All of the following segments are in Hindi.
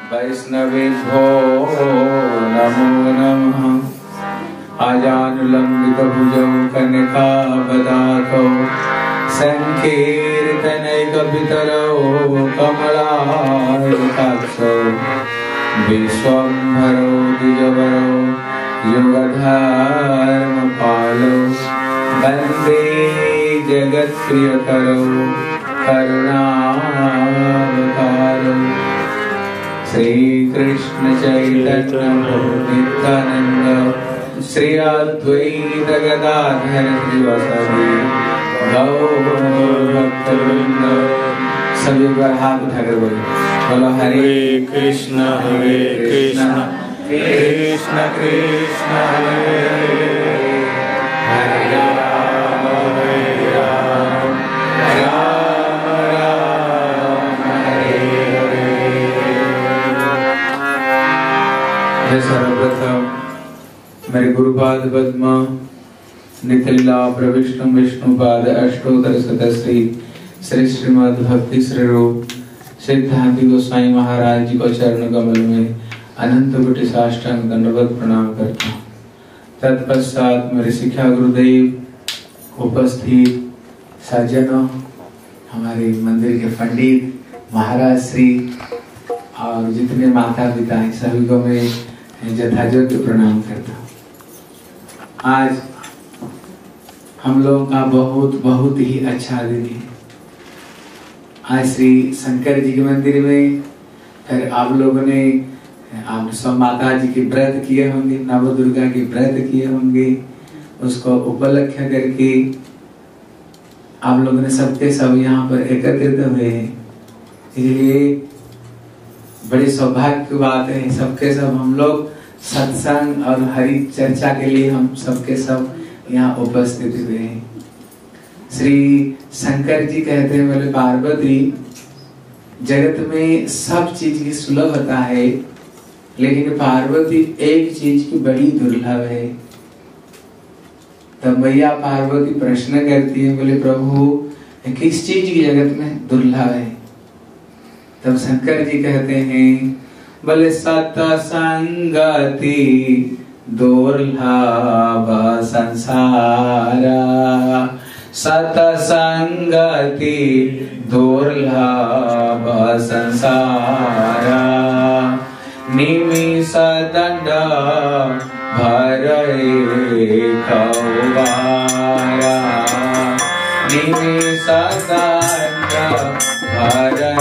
वैष्णवेभ्यो नमो नमः। आजानुलम्बितभुजौ कनकावदातौ संकीर्तनैकपितरौ कमलायताक्षौ विश्वम्भरौ द्विजवरौ युगधर्मपालौ वन्दे जगत्प्रियकरौ करुणावतारौ। श्री कृष्ण चैतन्य नित्यानंद श्री अद्वैत गदाधर श्रीवासादि गौर भक्तवृंद। सभी बार हाथ उठाकर बोलो हरे कृष्ण कृष्ण कृष्ण हरे हरे राम राम राम हरे हरे। सर्वप्रथम मेरे गुरुपाद पद्म नितिला प्रविष्णु विष्णुपाद अष्टोत्तर शतश्री श्री श्रीमद् भक्ति श्री रूप सिद्धांति गोस्वामी महाराज जी को चरण कमल में अनंत कोटि साष्टांग दंडवत प्रणाम करता हूँ। तत्पश्चात मेरे शिक्षा गुरुदेव, उपस्थित सज्जनों, हमारे मंदिर के पंडित महाराज श्री और जितने माता पिता हैं सभी को मैं यथायोग्य प्रणाम करता हूँ। आज हम लोगों का बहुत ही अच्छा दिन है। आज श्री शंकर जी के मंदिर में फिर आप लोगों ने आप सब माता जी के व्रत किए होंगे, नव दुर्गा के व्रत किए होंगे, उसको उपलक्ष्य करके आप लोगों ने सबके सब यहाँ पर एकत्रित हुए हैं। इसलिए बड़ी सौभाग्य की बात है, सबके सब हम लोग सत्संग और हरि चर्चा के लिए हम सबके सब यहाँ उपस्थित हुए हैं। श्री शंकर जी कहते हैं, बोले पार्वती जगत में सब चीज की सुलभता है, लेकिन पार्वती एक चीज की बड़ी दुर्लभ है। तब मैया पार्वती प्रश्न करती है, बोले प्रभु किस चीज की जगत में दुर्लभ है? तब शंकर जी कहते हैं, बोले सत्संगति दुर्लभ संसारा, सत्संगति दुर्लभ संसारा, निमिष दंड भरे कौवारा, निमिष दंड भरे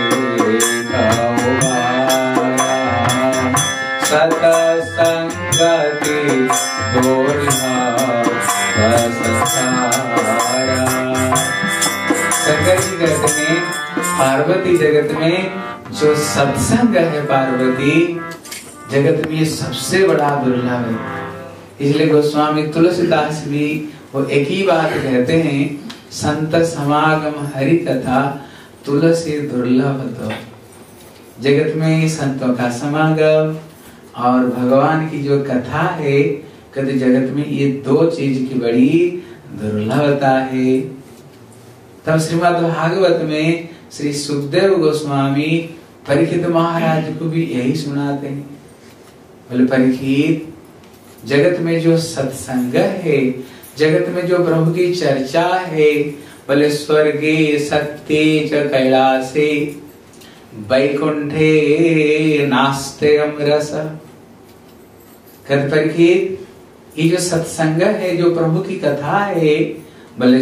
कौवारा, सत्संगति दुर्लभ संसारा। शंकर जी कहते हैं पार्वती जगत में जो सत्संग है, पार्वती जगत में ये सबसे बड़ा दुर्लभ है। इसलिए गोस्वामी तुलसीदास भी वो एक ही बात कहते हैं, संत समागम हरि कथा तुलसी दुर्लभ। तो जगत में संतों का समागम और भगवान की जो कथा है, कहते जगत में ये दो चीज की बड़ी दुर्लभता है। तब श्रीमद् भागवत में श्री सुखदेव गोस्वामी परीक्षित महाराज को भी यही सुनाते हैं, बोले परीक्षित जगत में जो सत्संग है, जगत में जो प्रभु की चर्चा है, बोले स्वर्गे सत्ये च कैलासे वैकुंठे नास्ते अमरस। कहते परीक्षित ये जो सत्संग है, जो प्रभु की कथा है, बोले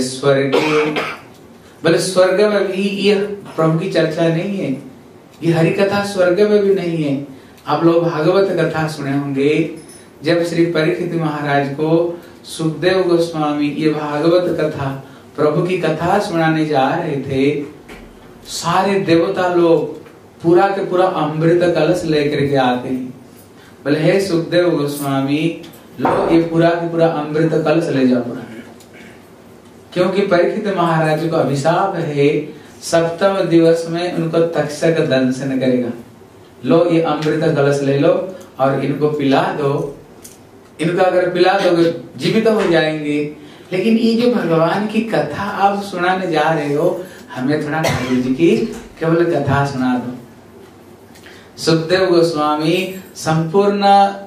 स्वर्ग में भी ये प्रभु की चर्चा नहीं है, ये हरि कथा स्वर्ग में भी नहीं है। आप लोग भागवत कथा सुने होंगे, जब श्री परीक्षित महाराज को सुखदेव गोस्वामी ये भागवत कथा प्रभु की कथा सुनाने जा रहे थे, सारे देवता लोग पूरा के पूरा अमृत कलश लेकर के आते हैं। बोले हे सुखदेव गोस्वामी, लो ये पूरा के पूरा अमृत कलश ले जाओ पूरा, क्योंकि परीक्षित महाराज को अभिशाप है, सप्तम दिवस में उनको तक्षक दंशन करेगा। लो ये अमृत कलश ले लो और इनको पिला दो, इनको अगर पिला दोगे जीवित हो जाएंगे। लेकिन ये जो भगवान की कथा आप सुनाने जा रहे हो, हमें थोड़ा ठाकुर जी की केवल कथा सुना दो। सुखदेव गोस्वामी संपूर्ण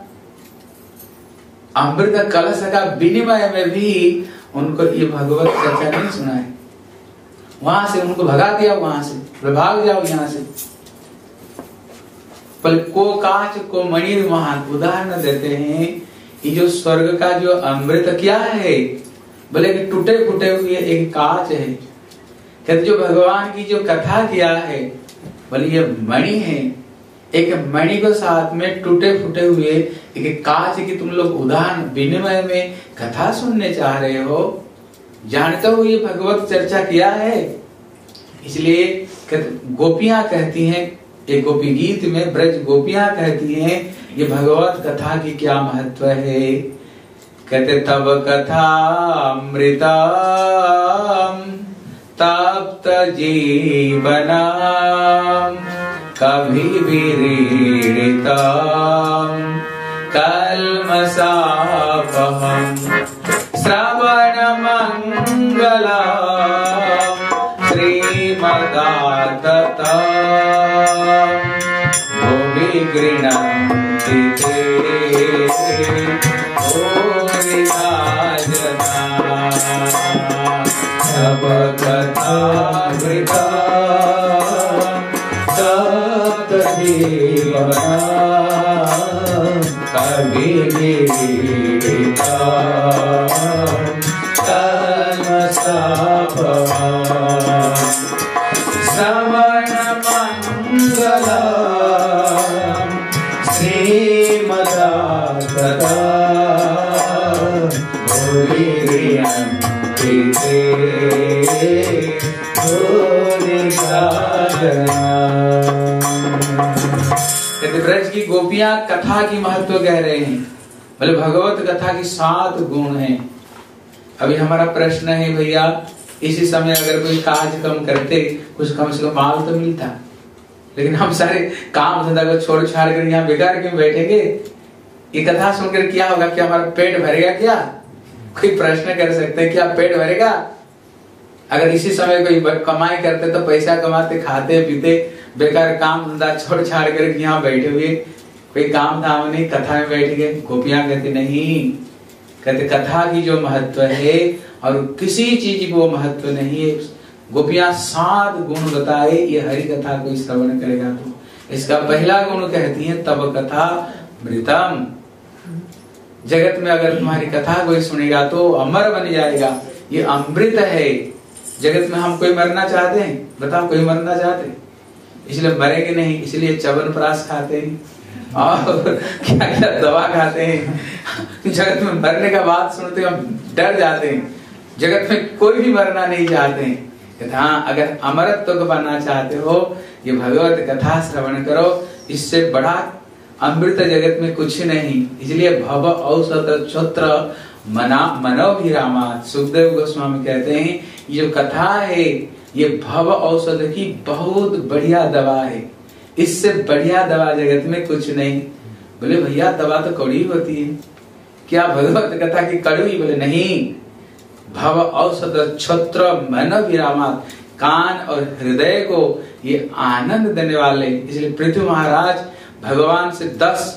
अमृत कलश का विनिमय में भी उनको ये भगवत चर्चा नहीं सुना है। वहां से उनको भगा दिया, वहां से भाग जाओ यहाँ से। पर को काच को मणि महान उदाहरण देते हैं। ये जो स्वर्ग का जो अमृत क्या है, बोले कि टूटे फूटे हुए एक कांच है। कहते जो भगवान की जो कथा किया है, बोले ये मणि है। एक मणि को साथ में टूटे फूटे हुए एक कांच की तुम लोग उदाहरण विनिमय में कथा सुनने चाह रहे हो, जानते हो ये भगवत चर्चा किया है। इसलिए गोपियां कहती हैं, एक गोपी गीत में ब्रज गोपियां कहती हैं ये भगवत कथा की क्या महत्व है। कहते तब कथा अमृतम तप्त जीवनम कभी विरीडितम कल्मषापहम् श्रवण मंगलम श्रीमदाततम् भुवि गृह्णन्ति ते सब कथामृतम् तप्त जीवनम् कभी विरीडितम् कल्मषापहम् श्रवण मंगलम् श्रीमदाततम् भुवि गृह्णन्ति ते ब्रज की गोपियां कथा की महत्व कह रहे हैं। बोले भगवत कथा की 7 गुण हैं। अभी हमारा प्रश्न है भैया, इसी समय अगर कोई काज कम करते कुछ कम से कम माल तो मिलता, लेकिन हम सारे काम धंधा को छोड़ छाड़ कर यहाँ बेकार क्यों बैठेंगे? ये कथा सुनकर क्या होगा? क्या हमारा पेट भरेगा? क्या कोई प्रश्न कर सकते हैं क्या पेट भरेगा? अगर इसी समय कोई कमाई करते तो पैसा कमाते, खाते पीते, बेकार काम धंधा छोड़ छाड़ कर यहाँ बैठे हुए, कोई काम धाम नहीं, कथा में बैठ गए। गोपियां कहते नहीं, कहते कथा की जो महत्व है और किसी चीज को महत्व नहीं है। गोपियां 7 गुण बताए, ये हरि कथा को श्रवण करेगा तो। इसका पहला गुण कहती है तब कथा मृतम, जगत में अगर तुम्हारी कथा कोई सुनेगा तो अमर बन जाएगा। ये अमृत है। जगत में हम कोई मरना चाहते हैं? बताओ, कोई मरना चाहते? इसलिए मरेंगे नहीं, इसलिए च्यवनप्राश खाते हैं और क्या क्या दवा खाते हैं। जगत में मरने का बात सुनते हम डर जाते हैं। जगत में कोई भी मरना नहीं चाहते हैं। हाँ, अगर अमरत्व को पाना चाहते हो, ये भगवत कथा श्रवण करो, इससे बड़ा अमृत जगत में कुछ नहीं। इसलिए भव औषध क्षोत्र मनोभिरामात्, सुखदेव गोस्वामी कहते हैं ये जो कथा है ये भव औषध की बहुत बढ़िया दवा है। इससे बढ़िया दवा जगत में कुछ नहीं। बोले भैया दवा तो कड़वी होती है, क्या भगवत कथा की कड़वी? बोले नहीं, भव औषध क्षोत्र मनोभिरामात्, कान और हृदय को ये आनंद देने वाले। इसलिए पृथ्वी महाराज भगवान से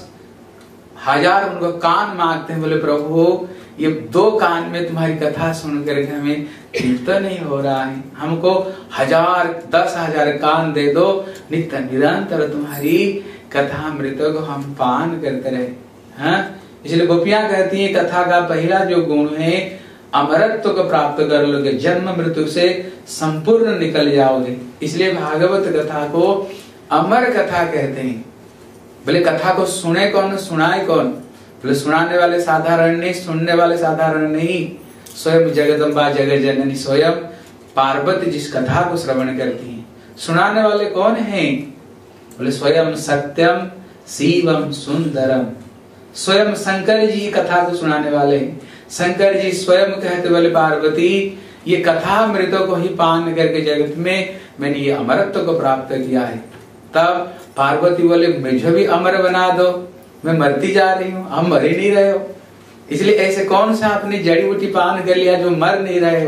10,000 उनको कान मांगते हैं। बोले प्रभु ये 2 कान में तुम्हारी कथा सुन करके हमें तृप्त नहीं हो रहा है, हमको 1000 10,000 कान दे दो, नित्य निरंतर तुम्हारी कथा अमृत को हम पान करते रहे। हाँ, इसलिए गोपियां कहती हैं कथा का पहला जो गुण है अमरत्व को प्राप्त कर लोगे, जन्म मृत्यु से संपूर्ण निकल जाओगे। इसलिए भागवत कथा को अमर कथा कहते हैं। बोले कथा को सुने कौन, सुनाए कौन? बोले सुनाने वाले साधारण नहीं, सुनने वाले साधारण नहीं। स्वयं जगदम्बा जगत जननी स्वयं पार्वती जिस कथा को श्रवण करती हैं। सुनाने वाले कौन हैं? बोले स्वयं सत्यम शिवम सुंदरम, स्वयं शंकर जी कथा को सुनाने वाले। शंकर जी स्वयं कहते बोले पार्वती ये कथा अमृतों को ही पान करके जगत में मैंने ये अमरत्व को प्राप्त किया है। तब पार्वती बोले मुझे भी अमर बना दो, मैं मरती जा रही हूँ, हम मर ही नहीं रहे हो। इसलिए ऐसे कौन सा आपने जड़ी बूटी पान कर लिया जो मर नहीं रहे हो?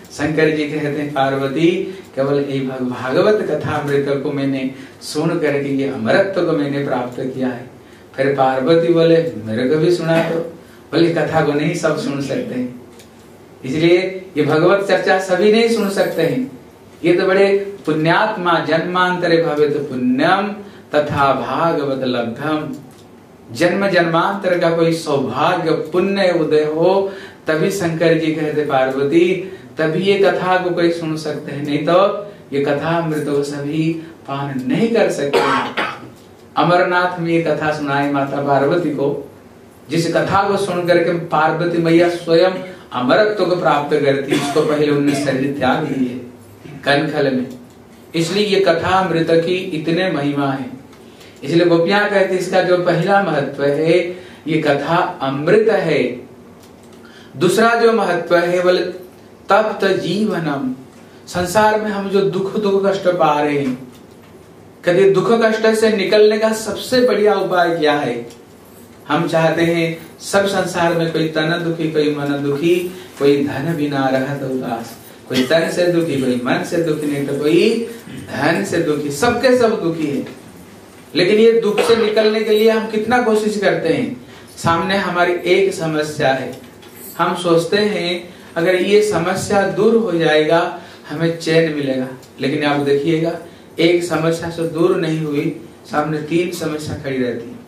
शंकर जी कहते हैं पार्वती केवल एक भागवत कथामृत को मैंने सुन करके ये अमरत्व को मैंने प्राप्त किया है। फिर पार्वती बोले मेरे को भी सुना दो। बोले कथा को नहीं सब सुन सकते हैं, इसलिए ये भगवत चर्चा सभी नहीं सुन सकते हैं। ये तो बड़े पुण्यात्मा जन्मांतरे भवेत पुण्यम तथा भागवत लब्धम, जन्म जन्मांतर का कोई सौभाग्य पुण्य उदय हो तभी शंकर जी कहते पार्वती तभी ये कथा को कोई सुन सकते हैं, नहीं तो ये कथा अमृत को सभी पान नहीं कर सकते। अमरनाथ में ये कथा सुनाई माता पार्वती को, जिस कथा को सुन करके पार्वती मैया स्वयं अमरत्व को प्राप्त करती, उसको पहले उन्होंने शरीर त्याग दिए कनखल में। इसलिए ये कथा अमृत की इतने महिमा है। इसलिए गोपियां कहती इसका जो पहला महत्व है ये कथा अमृत है। दूसरा जो महत्व है बोले तप्त जीवनम, संसार में हम जो दुख कष्ट पा रहे हैं, कभी दुख कष्ट से निकलने का सबसे बढ़िया उपाय क्या है? हम चाहते हैं सब संसार में कोई तन दुखी, कोई मन दुखी, कोई धन बिना रहत उदास, कोई तन से दुखी, कोई मन से दुखी, नहीं तो कोई धन से दुखी, सबके सब दुखी है। लेकिन ये दुख से निकलने के लिए हम कितना कोशिश करते हैं। सामने हमारी एक समस्या है, हम सोचते हैं अगर ये समस्या दूर हो जाएगा हमें चैन मिलेगा, लेकिन आप देखिएगा एक समस्या से दूर नहीं हुई, सामने 3 समस्या खड़ी रहती है।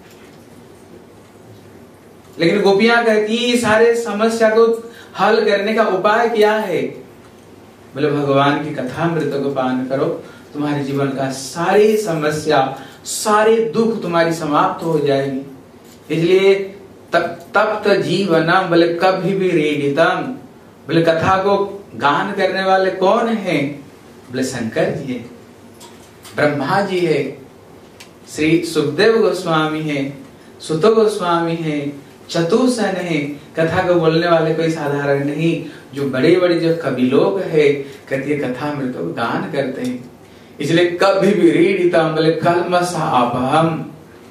लेकिन गोपियां कहती सारे समस्या को हल करने का उपाय क्या है? बोले भगवान की कथामृत को पान करो, तुम्हारे जीवन का सारी समस्या सारे दुख तुम्हारी समाप्त हो जाएगी। इसलिए तप्त जीवनम, बोले कभी भी रेडितम, बोले कथा को गान करने वाले कौन है? बोले शंकर जी है, ब्रह्मा जी है, श्री सुखदेव गोस्वामी है, सुत गोस्वामी है, चतुर्सेन है। कथा को बोलने वाले कोई साधारण नहीं, जो बड़े बड़े जो कवि लोग है कहते कथा अमृत को गान करते हैं। इसलिए कभी भी रीडितम, बोले कल्मष अपहम,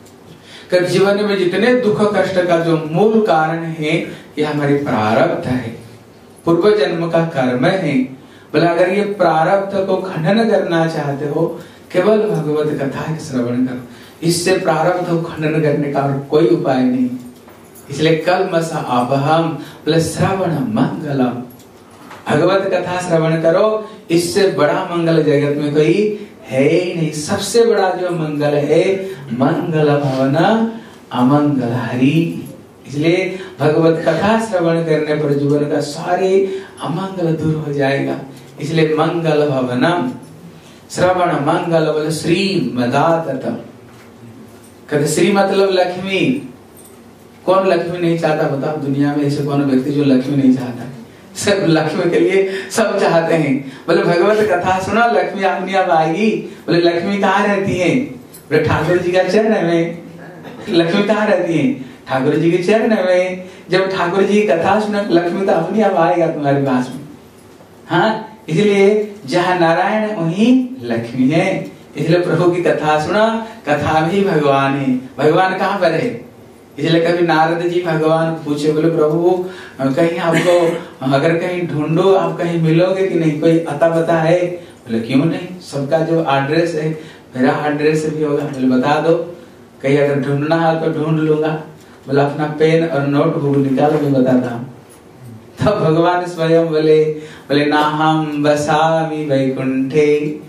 जीवन में जितने दुख कष्ट का जो मूल कारण है ये हमारी प्रारब्ध है, पूर्व जन्म का कर्म है। बोले अगर ये प्रारब्ध को खंडन करना चाहते हो केवल भगवत कथा के श्रवण करो, इससे प्रारब्ध को खंडन करने का और कोई उपाय नहीं। इसलिए कल्मष अपहम, बोले श्रवण मंगलम, भगवत कथा श्रवण करो, इससे बड़ा मंगल जगत में कोई है ही नहीं। सबसे बड़ा जो मंगल है मंगल भवन अमंगल हरि। इसलिए भगवत कथा श्रवण करने पर जीवन का सारे अमंगल दूर हो जाएगा। इसलिए मंगल भवनम, श्रवण मंगल, बोले श्री मदातम, कहते श्री मतलब लक्ष्मी। कौन लक्ष्मी नहीं चाहता बताओ? दुनिया में ऐसे कौन व्यक्ति जो लक्ष्मी नहीं चाहता? सब लक्ष्मी के लिए सब चाहते हैं। बोले भगवत कथा सुना लक्ष्मी अपनी आप आएगी। बोले लक्ष्मी कहाँ रहती है? बोले ठाकुर जी का चरण में। लक्ष्मी कहाँ रहती है? ठाकुर जी के चरण में। जब ठाकुर जी की कथा सुना लक्ष्मी तो अपनी आप आएगा तुम्हारे पास में। हाँ, इसलिए जहाँ नारायण वहीं लक्ष्मी है। इसलिए प्रभु की कथा सुना, कथा में ही भगवान है। भगवान कहाँ पर है? इसलिए कभी नारद जी भगवान पूछे, बोले प्रभु कहीं आपको अगर कहीं ढूंढो आप कहीं मिलोगे कि नहीं, कोई अता पता है? बोले क्यों नहीं, सबका जो एड्रेस है मेरा एड्रेस भी होगा। बोले बता दो, कहीं अगर ढूंढना है तो ढूंढ लूंगा। बोले अपना पेन और नोटबुक निकालो, मैं बताता हूँ। तब भगवान स्वयं बोले नाहम बसामि वैकुंठे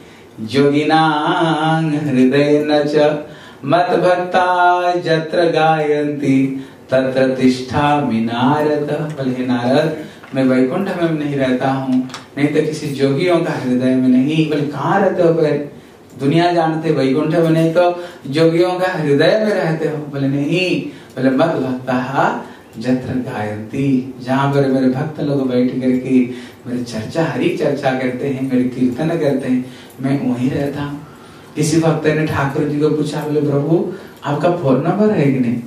योगिनां हृदय न च मत भक्ता जत्र गायन्ति तत्र तिष्ठामि नारद। बोले नारद मैं वैकुंठ में नहीं रहता हूँ, नहीं तो किसी जोगियों का हृदय में नहीं। बोले कहाँ रहते हो? फिर दुनिया जानते वैकुंठ में नहीं तो जोगियों का हृदय में रहते हो। बोले नहीं, बोले मत भक्ता जत्र गायन्ति, जहाँ पर मेरे भक्त लोग बैठ करके मेरी चर्चा हरी चर्चा करते हैं, मेरे कीर्तन करते हैं, मैं वहीं रहता हूँ। किसी भक्त ने ठाकुर जी को पूछा, बोले प्रभु आपका फोन नंबर है कि नहीं?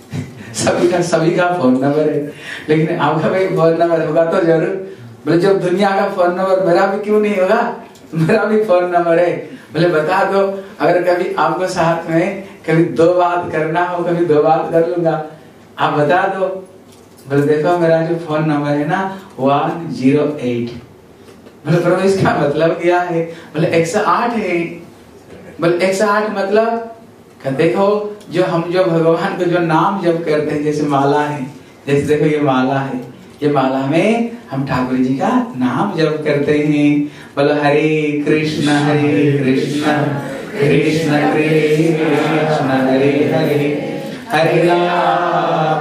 सभी का फोन नंबर है, लेकिन आपका भी फोन नंबर होगा तो जरूर। बोले जब दुनिया का फोन नंबर मेरा भी क्यों नहीं होगा, मेरा भी फोन नंबर है। बोले बता दो, अगर कभी आपको साथ में कभी 2 बात करना हो, कभी 2 बात कर लूंगा, आप बता दो। बोले देखो मेरा जो फोन नंबर है ना 108, बोले प्रभु इसका मतलब क्या है? बोले 108 है। बोले 108 मतलब देखो जो हम जो भगवान को जो नाम जप करते हैं, जैसे माला है, जैसे देखो ये माला है, ये माला में हम ठाकुर जी का नाम जप करते हैं। बोलो हरे कृष्ण कृष्ण कृष्ण हरे हरे, हरे राम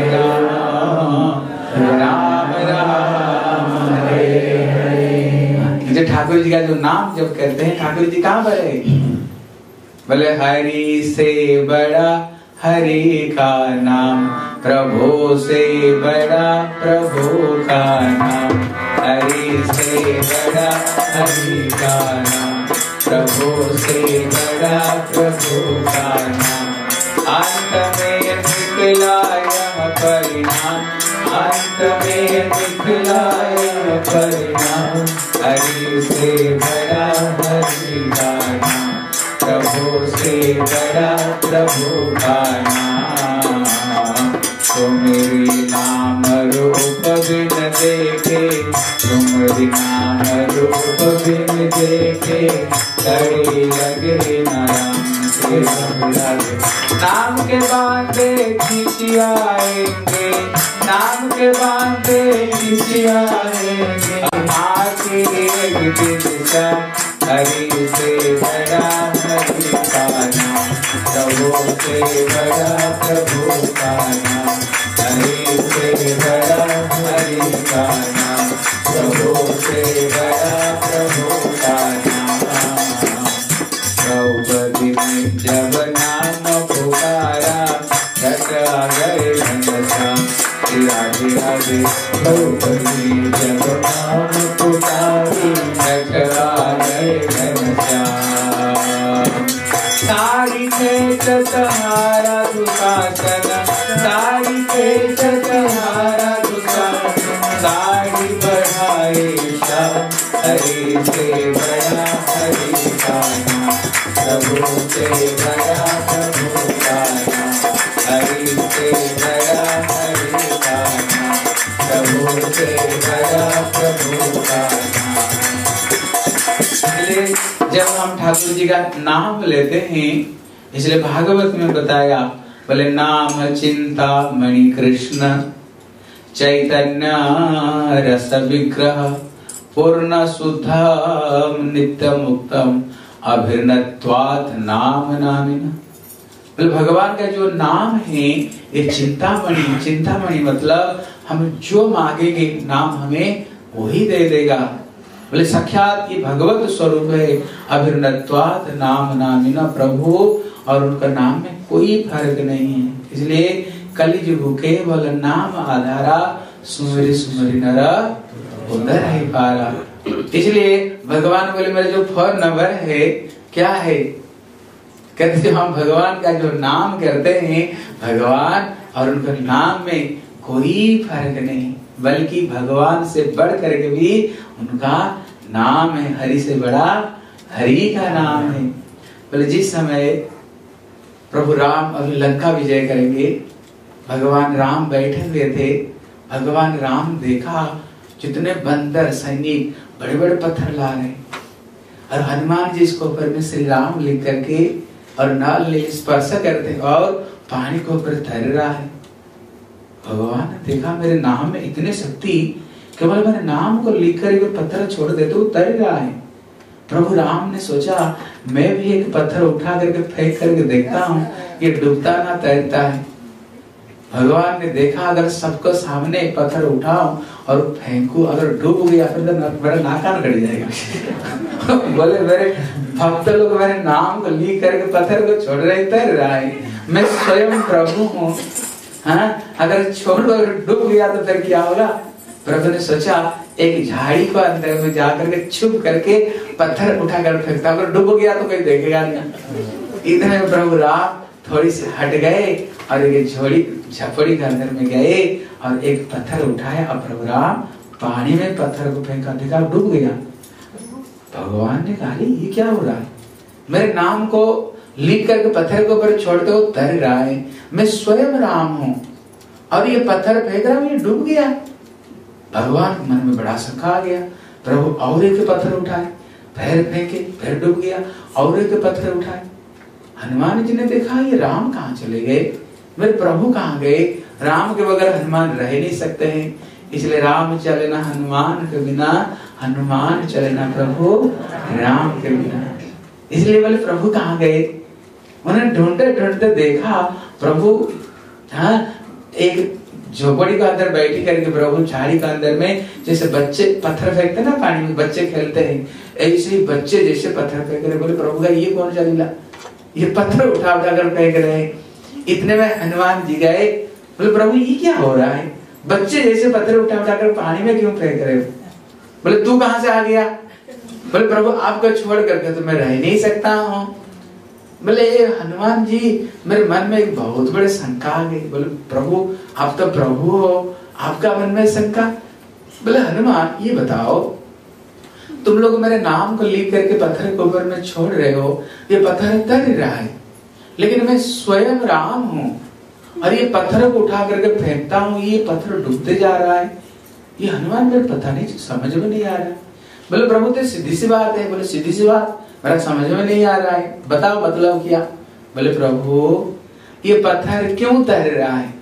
राम राम हरे हरे। जो ठाकुर जी का जो नाम जप करते हैं, ठाकुर जी कहाँ पर है? बोले हरि से बड़ा हरि का नाम, प्रभु से बड़ा प्रभु का नाम, हरि से बड़ा हरि का नाम, प्रभु से बड़ा प्रभु का नाम। अंत में निकला यह परिणाम, अंत में निकला यह परिणाम, हरि से बड़ा हरि का नाम, प्रभु से बड़ा प्रभु का नाम। तुमरी नाम रूप बिन देखे, तुमरी नाम रूप बिन देखे, कड़ी लगे नाम के लगे। नाम के बांधे खिंचियाएंगे, नाम के बांधे खिंचियाएंगे, आके एक दिन सब हरि से बड़ा हरि का नाम, प्रभु से बड़ा प्रभु का नाम, हरि से बड़ा हरि का नाम, प्रभु से बड़ा प्रभु का नाम। द्रौपदी ने जब नाम पुकारा, घटा गए घनश्याम, राधे राधे। द्रौपदी जब नाम पुकारी, घटा गए घनश्याम। साड़ी खेचत हारा दुशासन, साड़ी खेचत हारा दुशासन, साड़ी बढ़ाए शाम, हरि से बड़ा हरि का नाम, प्रभु से बड़ा प्रभु का नाम, हरि से बड़ा हरि का नाम, प्रभु से बड़ा प्रभु का नाम। इसलिए जब हम ठाकुर जी का नाम लेते हैं, इसलिए भागवत में बताया, बोले नाम चिंता मणि कृष्ण, चैतन्य रस विग्रह, पूर्ण शुद्धम नित्य मुक्तम, अभिन्नत्वात् नाम नामिना। बोले भगवान का जो नाम है ये चिंतामणि, चिंतामणि मतलब हम जो मांगेंगे नाम हमें वही दे देगा। बोले साक्षात ये भगवत स्वरूप है, अभिन्नत्वात् नाम नामिना, प्रभु और उनका नाम में कोई फर्क नहीं है। इसलिए कलिजुग केवल नाम आधारा, सुमरि सुमरि नर उदर है पारा। इसलिए भगवान बोले मेरा जो फोन नंबर है क्या है? कहते हम भगवान का जो नाम करते हैं, भगवान और उनके नाम में कोई फर्क नहीं, बल्कि भगवान से बढ़ करके भी उनका नाम है, हरि से बड़ा हरि का नाम है। बोले जिस समय प्रभु राम अभी लंका विजय करेंगे, भगवान राम बैठे हुए थे, भगवान राम देखा जितने बंदर सैनिक बड़े बड़े पत्थर ला रहे, और हनुमान जी इसके ऊपर में श्री राम लिख करके और नाल ले स्पर्श करते और पानी के ऊपर तैर रहा है। भगवान ने देखा मेरे नाम में इतनी शक्ति, केवल मेरे नाम को लिख कर एक पत्थर छोड़ देते वो तैर रहा है। प्रभु राम ने सोचा मैं भी एक पत्थर उठा करके फेंक करके देखता हूँ ये डूबता ना तैरता है। भगवान ने देखा अगर सबको सामने एक पत्थर उठाऊं और फेंकू, अगर डूब गया फिर तो मेरा नाकान कट जाएगा। बोले मेरे भक्त लोग मेरे नाम को लिख करके पत्थर को छोड़ रहे, तैर रहा है, मैं स्वयं प्रभु हूँ। हाँ, अगर छोड़ अगर डूब गया तो फिर क्या होगा? प्रभु ने सोचा एक झाड़ी को अंदर में जाकर के छुप करके पत्थर उठा कर फेंकता, अगर डूब गया तो कोई देखेगा नहीं। इधर में प्रभु राम थोड़ी सी हट गए और एक झोपड़ी के अंदर में गए और एक पत्थर उठाया और प्रभु राम पानी में पत्थर को फेंका, देखा डूब गया। भगवान ने कहा ये क्या हो रहा है? मेरे नाम को लिख करके पत्थर के ऊपर छोड़ते हो तैर रहा है, मैं स्वयं राम हूँ और ये पत्थर फेंक रहा हूँ, ये डूब गया। भगवान के मन में बड़ा शंका आ गया। प्रभु और एक पत्थर उठाए, पैर फेंके, पैर डूब गया, और एक पत्थर उठाए। हनुमान जी ने देखा ये राम कहाँ चले गए, मेरे प्रभु कहाँ गए। राम के बगैर हनुमान रह नहीं सकते हैं, इसलिए राम चले ना हनुमान के बिना, हनुमान चले ना प्रभु राम के बिना। इसलिए बोले प्रभु कहाँ गए। उन्होंने ढूंढते ढूंढते देखा प्रभु एक झोपड़ी के अंदर बैठी करके, प्रभु झाड़ी के अंदर में, जैसे बच्चे पत्थर फेंकते ना पानी में, बच्चे खेलते हैं, ऐसे ही बच्चे जैसे पत्थर फेंक रहे। बोले प्रभु का ये कौन सा लीला, ये पत्थर उठा उठा कर फेंक रहे हैं। इतने में हनुमान जी गए, बोले प्रभु ये क्या हो रहा है, बच्चे जैसे पत्थर उठा उठा कर पानी में क्यों फेंक रहे हो। बोले तू कहां से आ गया। बोले प्रभु आपको छोड़ करके तो मैं रह नहीं सकता हूँ। बोले हनुमान जी मेरे मन में एक बहुत बड़े शंका आ गई। बोले प्रभु आप तो प्रभु हो, आपका मन में शंका। बोले हनुमान ये बताओ, तुम लोग मेरे नाम को लिख करके पत्थर के ऊपर में छोड़ रहे हो, ये पत्थर तर रहा है, लेकिन मैं स्वयं राम हूँ और ये पत्थर को उठा करके फेंकता हूँ, ये पत्थर डूबते जा रहा है। ये हनुमान मेरे पता नहीं, समझ में नहीं आ रहा। बोले प्रभु तो सीधी सी बात है। बोले सीधी सी बात मेरा समझ में नहीं आ रहा है, बताओ मतलब क्या। बोले प्रभु ये पत्थर क्यों तैर रहा है,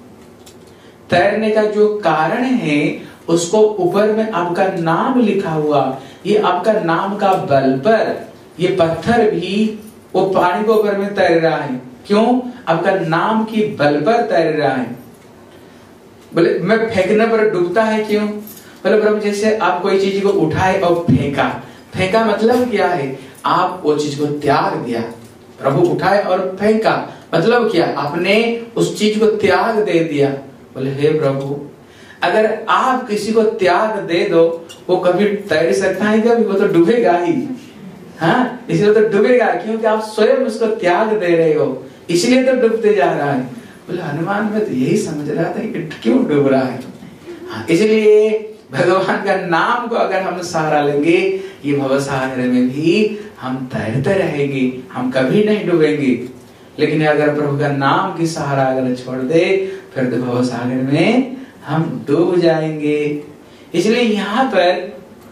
तैरने का जो कारण है उसको ऊपर में आपका नाम लिखा हुआ, ये आपका नाम का बल पर ये पत्थर भी वो पानी के ऊपर में तैर रहा है। क्यों, आपका नाम की बल पर तैर रहा है। बोले मैं फेंकने पर डूबता है क्यों। बोले प्रभु जैसे आप कोई चीज को उठाए और फेंका, फेंका मतलब क्या है, आप वो चीज को त्याग दिया। प्रभु उठाए और फेंका मतलब क्या, आपने उस चीज को त्याग दे दिया। बोले हे प्रभु अगर आप किसी को त्याग दे दो वो कभी तैर सकता है कभी, वो तो डूबेगा ही। हाँ इसलिए तो डूबेगा क्योंकि आप स्वयं उसको त्याग दे रहे हो, इसलिए तो डूबते जा रहा है। बोले हनुमान में तो यही समझ रहा था कि क्यों डूब रहा है। हाँ, इसलिए भगवान का नाम को अगर हम सहारा लेंगे ये भवसागर में भी हम तैरते रहेंगे, हम कभी नहीं डूबेंगे। लेकिन अगर प्रभु का नाम की सहारा अगर छोड़ दे फिर तो भवसागर में हम डूब जाएंगे। इसलिए यहाँ पर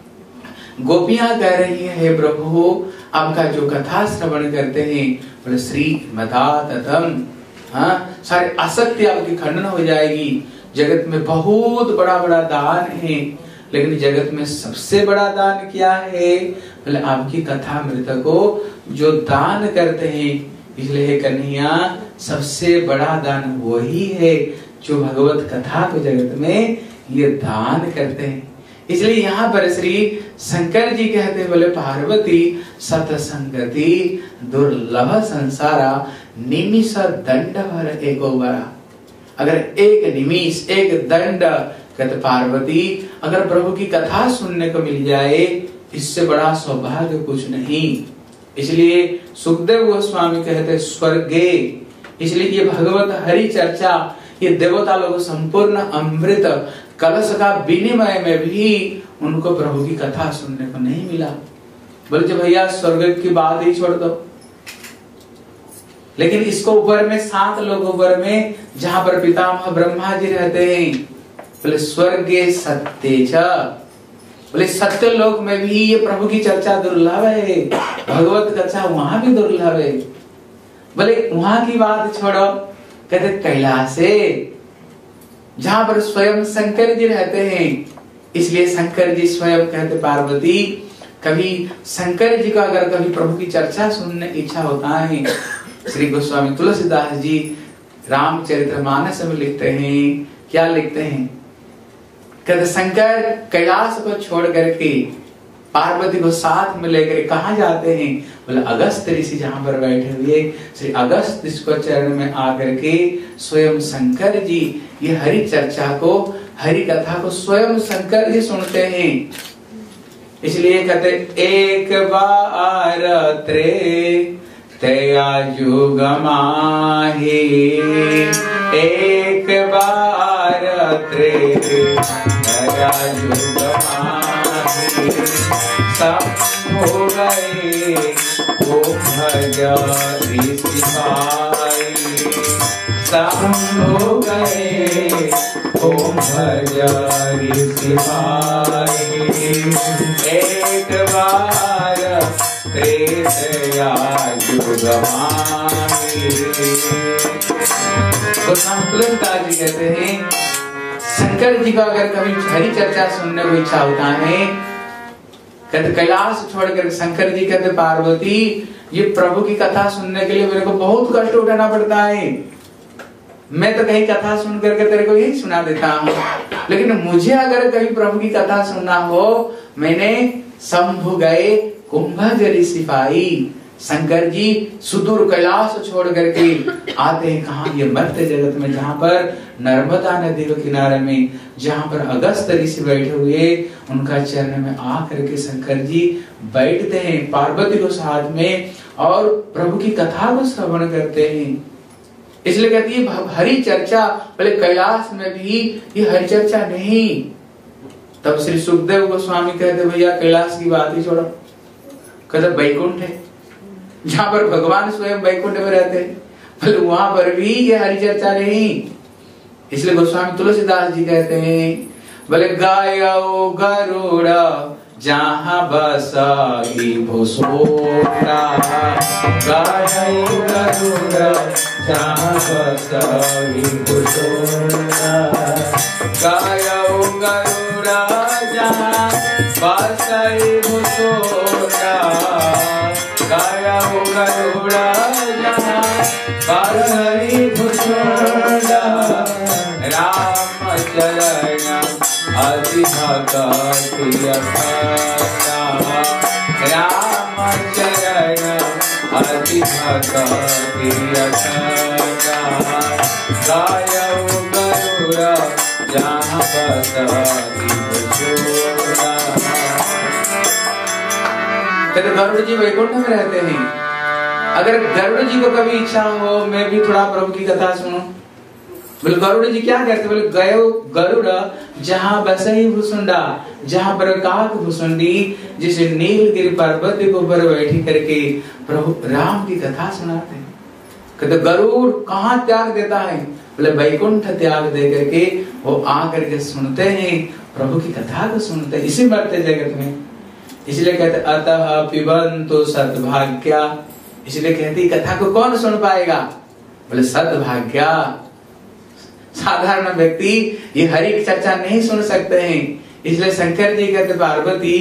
गोपियां कह रही है हे प्रभु आपका जो कथा श्रवण करते हैं बोले श्री मदातम, हाँ सारे आसक्ति आपकी खंडन हो जाएगी। जगत में बहुत बड़ा बड़ा दान है, लेकिन जगत में सबसे बड़ा दान क्या है, बोले आपकी कथा मृत को जो दान करते हैं। इसलिए हे कन्हैया सबसे बड़ा दान वही है जो भगवत कथा को जगत में ये दान करते हैं। इसलिए यहाँ पर श्री शंकर जी कहते हैं बोले पार्वती सतसंगति दुर्लभ संसारा निमिष दंड भर एको बरा। अगर एक निमिष एक दंड कहते पार्वती अगर प्रभु की कथा सुनने को मिल जाए इससे बड़ा सौभाग्य कुछ नहीं। इसलिए सुखदेव गोस्वामी कहते स्वर्गे, इसलिए ये भगवत हरि चर्चा ये देवता लोग संपूर्ण अमृत कलश का विनिमय में भी उनको प्रभु की कथा सुनने को नहीं मिला। बोले भैया स्वर्ग की बात ही छोड़ दो, लेकिन इसको ऊपर में 7 लोग ऊपर में जहां पर पितामह ब्रह्मा जी रहते हैं बोले स्वर्गे सत्य च, बोले सत्य लोक में भी ये प्रभु की चर्चा दुर्लभ है, भगवत कथा वहां भी दुर्लभ है। बोले वहां की बात छोड़ो, कहते कैलाशे जहां पर स्वयं शंकर जी रहते हैं। इसलिए शंकर जी स्वयं कहते पार्वती कभी शंकर जी का अगर कभी प्रभु की चर्चा सुनने इच्छा होता है, श्री गोस्वामी तुलसीदास जी रामचरितमानस में लिखते हैं, क्या लिखते हैं, कहते शंकर कैलाश को छोड़ करके पार्वती को साथ में लेकर कहा जाते हैं, बोले अगस्त ऋषि जहां पर बैठे हुए श्री अगस्त को चरण में आकर के स्वयं शंकर जी ये हरि चर्चा को हरि कथा को स्वयं शंकर जी सुनते हैं। इसलिए कहते एक बार तया युग माहे, एक बार तया युग माहे, सब हो गए वो भजा ऋषि भाई, सब हो गए वो भजारी सिपाही एक बार त्रेतया युग माही। तुलसीदास जी कहते हैं शंकर जी का अगर कभी हरि चर्चा सुनने को इच्छा होता है, कहते कैलाश छोड़कर शंकर जी कहते पार्वती ये प्रभु की कथा सुनने के लिए मेरे को बहुत कष्ट उठाना पड़ता है, मैं तो कहीं कथा सुन करके तेरे को यही सुना देता हूँ, लेकिन मुझे अगर कभी प्रभु की कथा सुनना हो, मैंने शंभु गए कुंभजरी सिपाही। शंकर जी सुदूर कैलाश छोड़ करके आते हैं कहा, ये मर्त्य जगत में, जहाँ पर नर्मदा नदी के किनारे में, जहाँ पर अगस्त ऋषि बैठे हुए, उनका चरण में आ करके शंकर जी बैठते हैं पार्वती को साथ में और प्रभु की कथा को श्रवण करते हैं। इसलिए कहती है हरि चर्चा, बोले कैलाश में भी ये हरि चर्चा नहीं। तब श्री सुखदेव गोस्वामी कहते भैया कैलाश की बात ही छोड़ो, कहते वैकुंठ है जहाँ पर भगवान स्वयं वैकुंठ में रहते हैं, बोले वहां पर भी ये हरि चर्चा नहीं। इसलिए गोस्वामी तुलसीदास जी कहते हैं बोले गायो गरुड़ा जहाँ बसाई भूसोड़ा, गायो गरुड़ा जहाँ बसाई भूसोड़ा, गायो गरुड़ा जहाँ बसाई भूसोड़ा, गायो गरुड़ा जहाँ बसाई भूसोड़ा, राम चरण अति भक्ति अखाड़ा, राम चरण अति भक्ति अखाड़ा, गायो गरुड़ा जहाँ बसाई भूसोड़ा। कहते गरुड़ जी वैकुंठ में रहते हैं, अगर गरुड़ जी को कभी इच्छा हो मैं भी थोड़ा प्रभु की कथा सुनूं, बोले गरुड़ जी क्या करते, बोले गयो गरुड़ जहाँ बसई भुसुंडा, जहाँ पर काक भुसुंडी, जिसे नीलगिरी पर्वत के ऊपर बैठी करके प्रभु राम की कथा सुनाते हैं। कहते गरुड़ कहाँ त्याग देता है, बोले वैकुंठ त्याग दे करके वो आ करके सुनते हैं, प्रभु की कथा को सुनते हैं इसी मर्त्य जगत में। इसलिए कहते अतः पिबंतु सद्भाग्या, इसलिए कहती कथा को कौन सुन पाएगा, बोले सद्भाग्या, साधारण व्यक्ति ये हरि की चर्चा नहीं सुन सकते हैं। इसलिए शंकर जी कहते पार्वती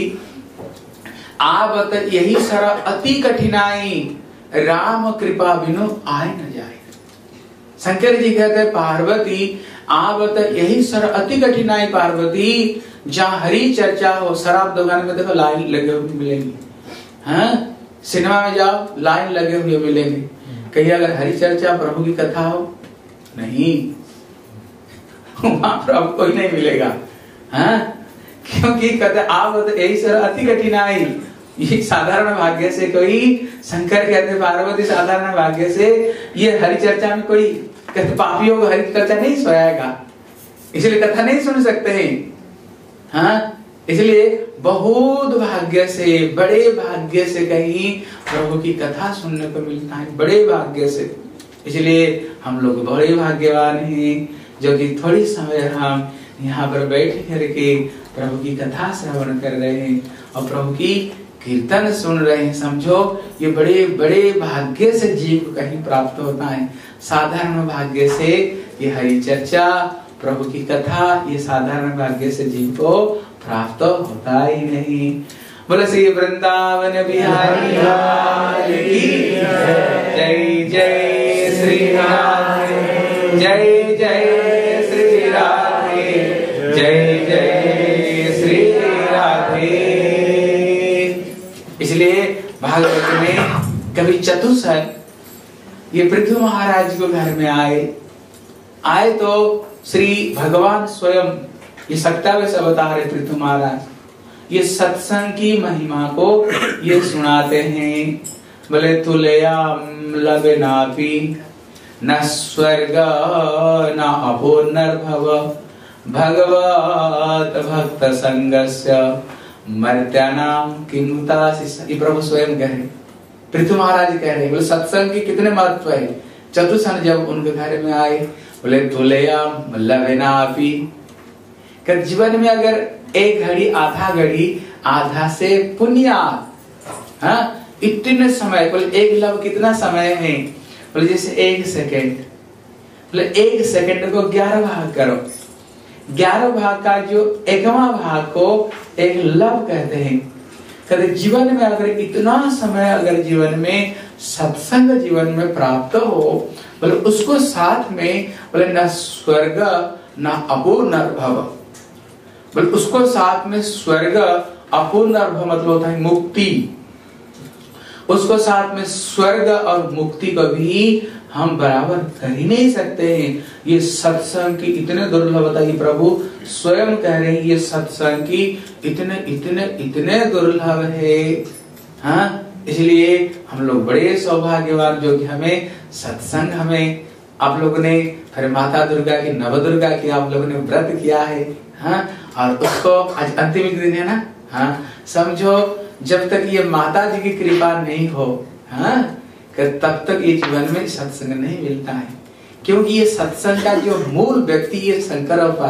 आप यही सारा अति कठिनाई राम कृपा बिनु आए न जाए। शंकर जी कहते पार्वती आप यही सारा अति कठिनाई पार्वती, जहाँ हरि चर्चा हो, शराब दुकान में देखो लाइन लगे हुए मिलेंगे, हाँ सिनेमा में जाओ लाइन लगे हुए मिलेंगे, कहीं अगर हरि चर्चा प्रभु की कथा हो नहीं, वहां प्रभु कोई नहीं मिलेगा, हाँ क्योंकि कहते आप तो यही सर अति कठिनाई, ये साधारण भाग्य से कोई, शंकर कहते पार्वती साधारण भाग्य से ये हरि चर्चा में कोई कहते पापियों को हरि चर्चा नहीं सोएगा, इसलिए कथा नहीं सुन सकते हैं, हाँ इसलिए बहुत भाग्य से, बड़े भाग्य से कहीं प्रभु की कथा सुनने को मिलता है, बड़े भाग्य से। इसलिए हम लोग बड़े भाग्यवान हैं जो कि थोड़ी समय हम यहाँ पर बैठ करके प्रभु की कथा श्रवण कर रहे हैं और प्रभु की कीर्तन सुन रहे हैं। समझो ये बड़े बड़े भाग्य से जीव को कहीं प्राप्त होता है, साधारण भाग्य से ये हरि चर्चा प्रभु की कथा ये साधारण भाग्य से जीव को प्राप्त होता ही नहीं। बोले श्री वृंदावन बिहारी लाल की जय, जय श्री राधे, जय जय श्री राधे, जय जय श्री राधे। इसलिए भागवत में कभी चतुर्थ ये पृथ्वी महाराज को घर में आए तो श्री भगवान स्वयं ये 27 अवतार है पृथ्वी महाराज, ये सत्संग की महिमा को ये सुनाते हैं। बोले तुलयाम लबनापि न स्वर्ग न अभोर्नर्भव भगवत भक्त संगस्य मर्त्यानाम किमुतासिस। ये प्रभु स्वयं कह रहे, पृथ्वी महाराज कह रहे, बोले सत्संग की कितने महत्व है। चतुर्सन जब उनके घर में आए, बोले तुलयाम लबनापि कि जीवन में अगर एक घड़ी आधा घड़ी आधा से पुण्यात, हाँ, इतने समय, बोले एक लव कितना समय है, बोले जैसे 1 सेकेंड, बोले 1 सेकेंड को 11 भाग करो, 11 भाग का जो 1वां भाग को एक लव कहते हैं। कहते जीवन में अगर इतना समय अगर जीवन में सत्संग जीवन में प्राप्त हो, बोले उसको साथ में बोले न स्वर्ग न अपूर्णर्भव, बोले उसको साथ में स्वर्ग अपूर्णर्भव मतलब होता है मुक्ति, उसको साथ में स्वर्ग और मुक्ति को भी हम बराबर कर ही नहीं सकते हैं। ये सत्संग की इतने दुर्लभता की प्रभु स्वयं कह रहे हैं, ये सत्संग की इतने इतने इतने दुर्लभ है। हाँ, इसलिए हम लोग बड़े सौभाग्यवान जो कि हमें सत्संग, हमें आप लोगों ने फिर माता दुर्गा की, नव दुर्गा की आप लोगों ने व्रत किया है। हाँ, और उसको आज अंतिम दिन है ना। हाँ, समझो जब तक ये माता जी की कृपा नहीं हो, हाँ, तब तक ये जीवन में सत्संग नहीं मिलता है। क्योंकि ये सत्संग का जो मूल व्यक्ति ये शंकर और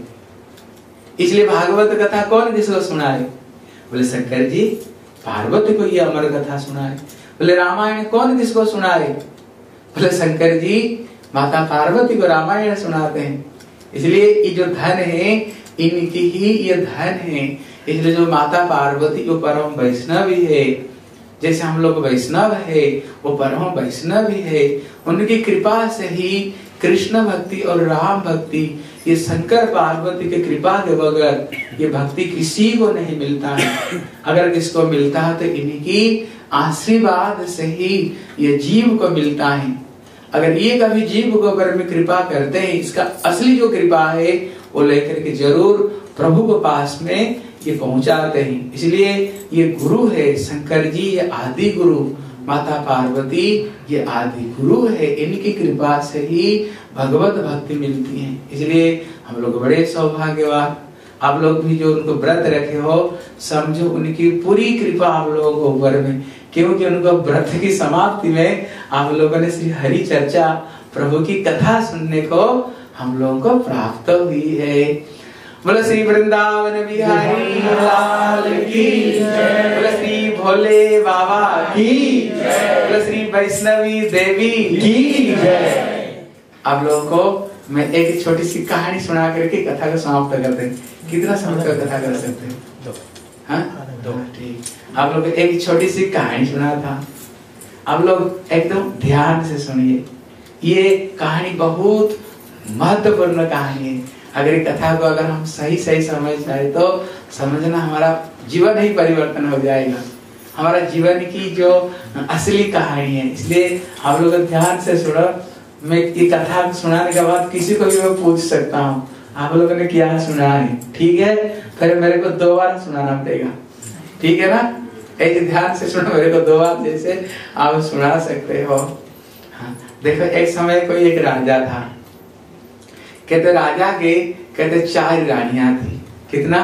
पार्वती। इसलिए भागवत कथा कौन किसको सुनाए, बोले शंकर जी पार्वती को ये अमर कथा सुनाए। बोले रामायण कौन किसको सुनाए, बोले शंकर जी माता पार्वती को रामायण सुनाते हैं। इसलिए ये जो धन है इनकी ही ये धन है। इसलिए जो माता पार्वती जो परम वैष्णव है, जैसे हम लोग वैष्णव है वो परम वैष्णव है, उनकी कृपा से ही कृष्ण भक्ति और राम भक्ति, ये शंकर पार्वती की कृपा के बगैर ये भक्ति किसी को नहीं मिलता है। अगर किसको मिलता है तो इनकी आशीर्वाद से ही ये जीव को मिलता है। अगर ये कभी जीव को ऊपर में कृपा करते हैं, इसका असली जो कृपा है वो लेकर के जरूर प्रभु के पास में ये पहुंचाते हैं। इसलिए ये गुरु है शंकर जी, ये आदि गुरु, माता पार्वती ये आदि गुरु है। इनकी कृपा से ही भगवत भक्ति मिलती है। इसलिए हम लोग बड़े सौभाग्यवान। आप लोग भी जो उनको व्रत रखे हो, समझो उनकी पूरी कृपा आप लोगों को ऊपर में, क्योंकि उनको व्रत की समाप्ति में आप लोगों ने श्री हरि चर्चा प्रभु की कथा सुनने को हम लोगों को प्राप्त हुई है। बोलो श्री वृंदावन बिहारी लाल की जय, बोलो श्री भोले बाबा की जय, बोलो श्री वैष्णवी देवी की जय। आप लोगों को मैं एक छोटी सी कहानी सुना करके कथा को समाप्त करते हैं। कितना समय तक कथा कर सकते हैं? 2। हाँ, 2 ठीक। आप लोग एक छोटी सी कहानी सुना था, आप लोग एकदम ध्यान से सुनिए। ये कहानी बहुत महत्वपूर्ण कहानी है। अगर ये कथा को अगर हम सही सही समझ जाए तो समझना हमारा जीवन ही परिवर्तन हो जाएगा, हमारा जीवन की जो असली कहानी है। इसलिए आप लोग ध्यान से सुनो। मैं ये कथा सुनाने के बाद किसी को भी मैं पूछ सकता हूँ आप लोगों ने क्या सुना है, ठीक है? फिर मेरे को 2 बार सुनाना पड़ेगा, ठीक है ना? एक ध्यान से सुनो, मेरे को 2 बार जैसे आप सुना सकते हो। हाँ, देखो एक समय कोई एक राजा था। कहते राजा के कहते 4 रानियां थी। कितना?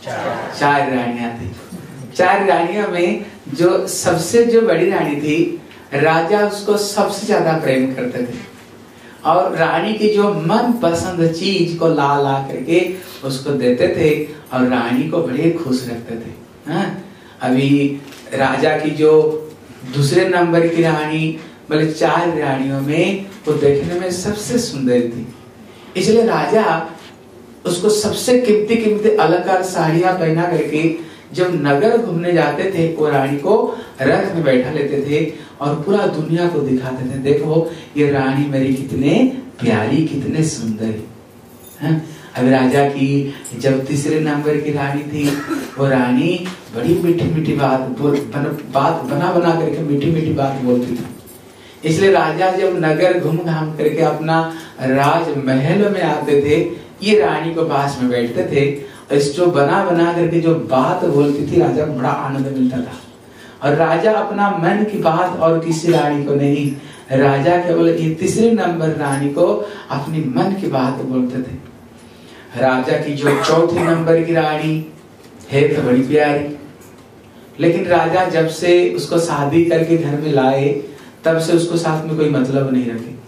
4 रानियां थी। 4 रानियों में जो सबसे जो बड़ी रानी थी, राजा उसको सबसे ज्यादा प्रेम करते थे और रानी की जो मन पसंद चीज को ला ला करके उसको देते थे और रानी को बड़े खुश रखते थे। हाँ? अभी राजा की जो दूसरे नंबर की रानी, मतलब 4 रानियों में वो देखने में सबसे सुंदर थी। इसलिए राजा उसको सबसे कीमती कीमती अलंकार साड़ियां पहना करके जब नगर घूमने जाते थे, वो रानी को रथ में बैठा लेते थे और पूरा दुनिया को दिखाते थे, देखो ये रानी मेरी कितने प्यारी, कितने सुंदर है। अब राजा की जब तीसरे नंबर की रानी थी, वो रानी बड़ी मीठी मीठी बात बना करके मीठी मीठी बात बोलती थी। इसलिए राजा जब नगर घूम घाम करके अपना राजमहल में आते थे, ये रानी को पास में बैठते थे, इस जो बना करके जो बात बोलती थी, राजा को बड़ा आनंद मिलता था। और राजा अपना मन की बात और किसी रानी को नहीं, राजा केवल ये तीसरे नंबर रानी को अपनी मन की बात बोलते थे। राजा की जो चौथे नंबर की रानी है तो बड़ी प्यारी, लेकिन राजा जब से उसको शादी करके घर में लाए, तब से उसको साथ में कोई मतलब नहीं रखे।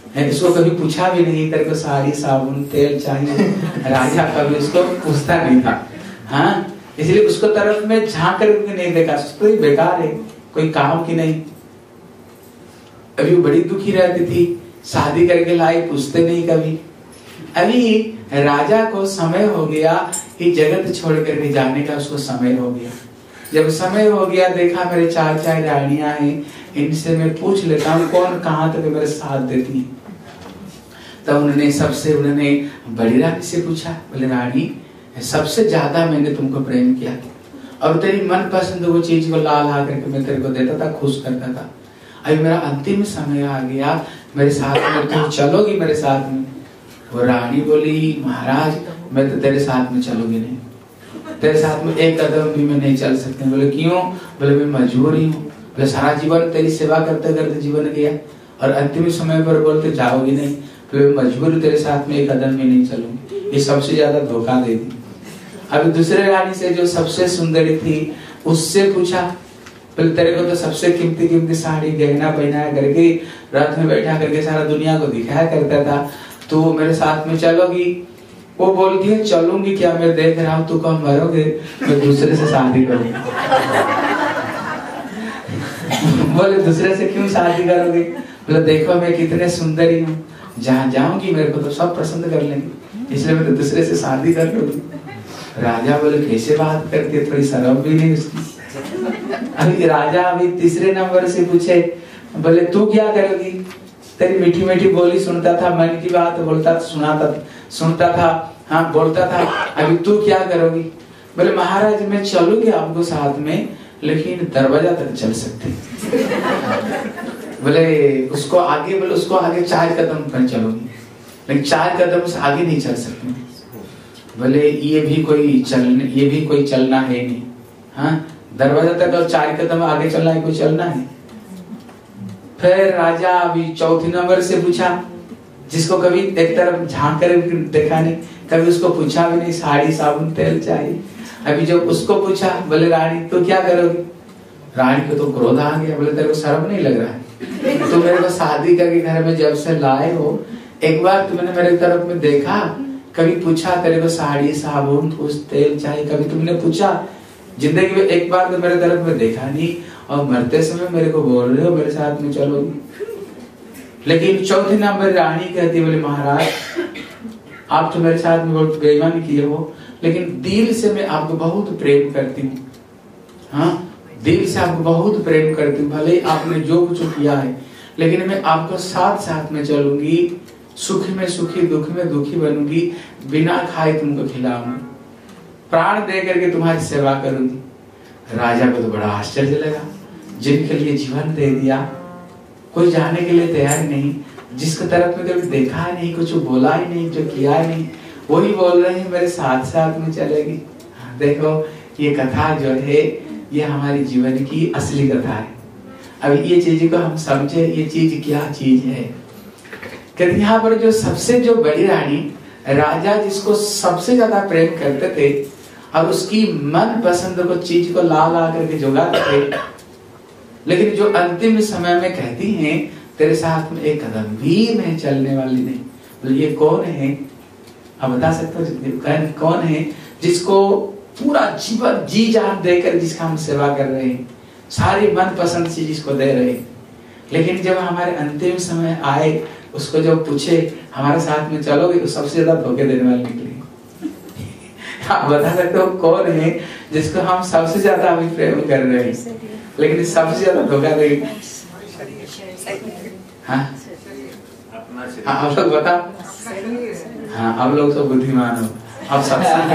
इसको कभी पूछा भी नहीं तेरे को साड़ी साबुन तेल चाहिए। राजा कभी उसको पूछता नहीं था। हाँ, इसलिए उसको तरफ में झांक कर नहीं देखा, कोई बेकार है, कोई काम की नहीं। अभी वो बड़ी दुखी रहती थी, शादी करके लाई, पूछते नहीं कभी। अभी राजा को समय हो गया कि जगत छोड़ करके जाने का, उसको समय हो गया। जब समय हो गया, देखा मेरे चार चार रानियां हैं, इनसे मैं पूछ लेता हूँ कौन कहाँ तक मेरे साथ देती है। तब उन्होंने बड़ी रानी से पूछा, बोले रानी सबसे ज्यादा मैंने तुमको प्रेम किया और तेरी मन पसंद वो चीज को ला ला करके मैं तेरे को देता था, खुश करता था। अभी मेरा अंतिम समय आ गया, मेरे साथ में तुम चलोगी मेरे साथ में? वो रानी बोली महाराज मैं तो तेरे साथ में चलूंगी नहीं, तेरे साथ में एक कदम भी मैं नहीं चल सकती। बोले क्यों? बोले मैं मजबूर ही हूँ। बोले सारा जीवन तेरी सेवा करते करते जीवन गया और अंतिम समय पर बोलते जाओगी नहीं। बोले मजबूर तेरे साथ में एक कदम भी नहीं चलूंगी। ये सबसे ज्यादा धोखा दे दी। अभी दूसरे रानी से जो सबसे सुंदरी थी उससे पूछा, बोले तेरे को तो सबसे कीमती कीमती साड़ी गहना पहनाया करके रथ में बैठा करके सारा दुनिया को दिखाया करता था, तो मेरे साथ में चलोगी? वो बोलती है चलूंगी क्या, मैं देख रहा हूँ तू कब मरोगे, मैं दूसरे से शादी करूंगी। बोले दूसरे से क्यों शादी करोगे? बोले देखो मैं कितने सुंदरी हूँ, जहाँ जाऊंगी मेरे को तो सब पसंद कर लेंगे, इसलिए मैं तो दूसरे से शादी कर लूंगी। राजा बोले कैसे बात करती है, थोड़ी शर्म भी नहीं उसकी। अभी राजा अभी तीसरे नंबर से पूछे, बोले तू क्या करोगी? तेरी मीठी मीठी बोली सुनता था, मन की बात बोलता था, सुनता था, हाँ बोलता था, अभी तू क्या करोगी? बोले महाराज मैं चलूंगी आपको साथ में, लेकिन दरवाजा तक चल सकती। बोले उसको आगे 4 कदम पर चलूंगी, लेकिन 4 कदम से आगे नहीं चल सकती। बोले ये भी कोई चलना है नहीं। हाँ, दरवाजा तक और 4 कदम आगे चलना है, कोई चलना है। फिर राजा अभी चौथे नंबर से पूछा, जिसको कभी एक तरफ झांक कर देखा नहीं, कभी उसको पूछा भी नहीं, साड़ी साबुन तेल चाहिए। अभी जब उसको पूछा, बोले रानी तो क्या करोगी? रानी को तो क्रोध आ गया। बोले तेरे को शर्म नहीं लग रहा है? तो मेरे को शादी करके घर में जब से लाए हो, एक बार तुमने मेरे तरफ में देखा, कभी पूछा तेरे को साड़ी साबुन कुछ तेल चाहिए, कभी तुमने पूछा? जिंदगी में एक बार तो मेरे तरफ में देखा नहीं, और मरते समय मेरे को बोल रहे हो मेरे साथ में चलोगी। लेकिन चौथे नंबर रानी कहती, बोले महाराज आप तो मेरे साथ में बहुत बेईमानी किए हो, लेकिन दिल से मैं आपको बहुत प्रेम करती हूँ। हाँ, दिल से आपको बहुत प्रेम करती हूँ, भले आपने जो कुछ किया है, लेकिन मैं आपको साथ साथ में चलूंगी, सुख में सुखी दुख में दुखी बनूंगी, बिना खाए तुमको खिलाऊंगी, प्राण दे करके तुम्हारी सेवा करूंगी। राजा को तो बड़ा आश्चर्य लगा, जिनके लिए जीवन दे दिया, कोई जाने के लिए तैयार नहीं, जिसके तरफ में कभी देखा ही नहीं, कुछ बोला ही नहीं, जो किया ही नहीं, वही बोल रहे हैं मेरे साथ साथ में चलेगी। देखो ये कथा जो है ये हमारी जीवन की असली कथा है। अभी ये चीज को हम समझे, ये चीज क्या चीज है। कहते यहाँ पर जो बड़ी रानी, राजा जिसको सबसे ज्यादा प्रेम करते थे और उसकी मन पसंद को चीज को ला ला करके जुगाते थे, लेकिन जो अंतिम समय में कहती हैं तेरे साथ में एक कदम भी मैं चलने वाली नहीं। बोले ये कौन है? आप बता सकते हो कौन है जिसको पूरा जीवन जी जान देकर जिसका हम सेवा कर रहे हैं, सारी मन पसंद चीज इसको दे रहे हैं, लेकिन जब हमारे अंतिम समय आए, उसको जब पूछे हमारे साथ में चलोगे, तो सबसे ज्यादा धोखे देने वाले निकले। आप बता सकते हो कौन है जिसको हम सबसे ज्यादा अभी प्रेम कर रहे हैं, लेकिन सबसे ज्यादा धोखा देंगे? हाँ, आप लोग बताओ। हाँ, आप लोग तो बुद्धिमान हो, आप सत्संग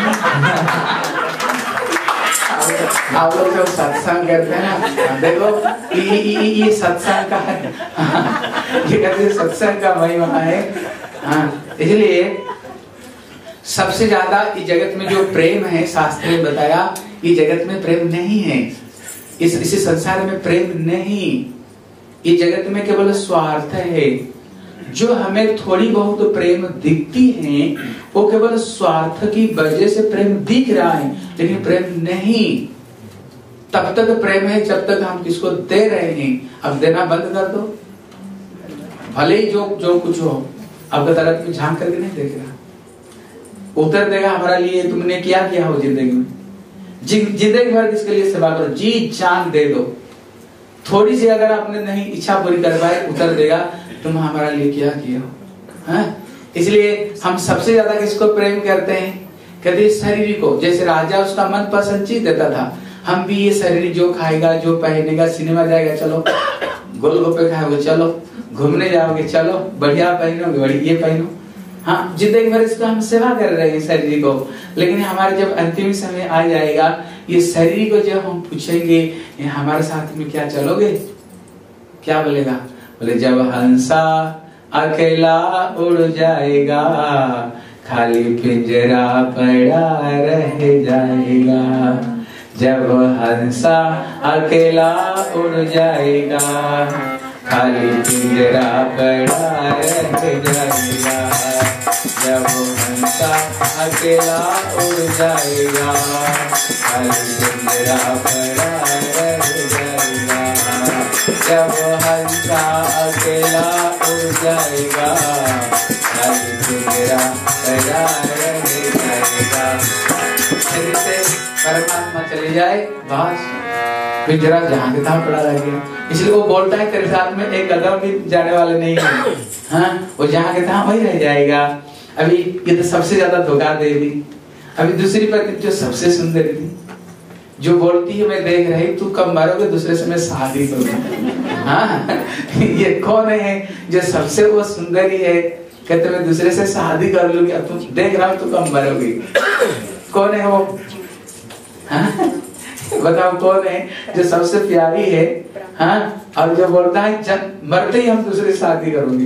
आप लोग जब सत्संग करते हैं ना, देखो ये सत्संग का है, ये कहते हैं सत्संग का महिमा है। हाँ, इसलिए सबसे ज्यादा इस जगत में जो प्रेम है, शास्त्र ने बताया ये जगत में प्रेम नहीं है, इस संसार में प्रेम नहीं, ये जगत में केवल स्वार्थ है। जो हमें थोड़ी बहुत प्रेम दिखती है वो केवल स्वार्थ की वजह से प्रेम दिख रहा है, लेकिन प्रेम नहीं। तब तक प्रेम है जब तक हम किसको दे रहे हैं। अब देना बंद कर दो, भले ही जो कुछ हो, आपका तरफ में झांक करके नहीं देखेगा, उत्तर देगा हमारा लिए तुमने क्या किया हो जिंदगी में। जिंदगी भर किसके लिए सेवा करो, जी जान दे दो, थोड़ी सी अगर आपने नहीं इच्छा पूरी कर पाए, उत्तर देगा तुम हमारा लिए क्या किया हो। हाँ? इसलिए हम सबसे ज्यादा किसको प्रेम करते हैं, कहते शरीर को। जैसे राजा उसका मन पसंद चीज देता था, हम भी ये शरीर जो खाएगा, जो पहनेगा, सिनेमा जाएगा चलो, गोलगप्पे खाओगे चलो, घूमने जाओगे चलो, बढ़िया पहनोगे बढ़िया ये पहनो। हाँ, जिंदगी भर इसका हम सेवा कर रहे हैं शरीर को, लेकिन हमारे जब अंतिम समय आ जाएगा, ये शरीर को जब हम पूछेंगे हमारे साथ में क्या चलोगे, क्या बोलेगा, बोले जब हंसा अकेला उड़ जाएगा, खाली पिंजरा पड़ा रह जाएगा। जब हंसा अकेला उड़ जाएगा, खाली पिंजरा पड़ा रह जाएगा। जब हंसा अकेला उड़ जाएगा, खाली पिंजरा पड़ा रह जाएगा। जब हंसा अकेला उड़ जाएगा, खाली पिंजरा पड़ा रह जाएगा। शरीर से परमात्मा चले जाए, बस पिंजरा जहाँ के तहाँ पड़ा रह गया। इसलिए वो बोलता है तेरे साथ में एक कदम भी जाने वाले नहीं है। हाँ, वो जहाँ के तहाँ वही रह जाएगा। अभी ये तो सबसे ज्यादा धोखा दे दी। अभी दूसरी पत्नी जो सबसे सुंदर थी, जो बोलती है मैं देख रही तू कब मरोगे, दूसरे से मैं शादी करूंगी। हाँ, ये कौन है जो सबसे वो सुंदर ही है, कहते मैं दूसरे से शादी कर लूंगी, अब तुम देख रहा हो तू कब मरोगी। कौन है वो? हाँ? बताओ कौन है जो सबसे प्यारी है, हाँ, और जो बोलता है जब मरते ही हम दूसरे से शादी करूंगी।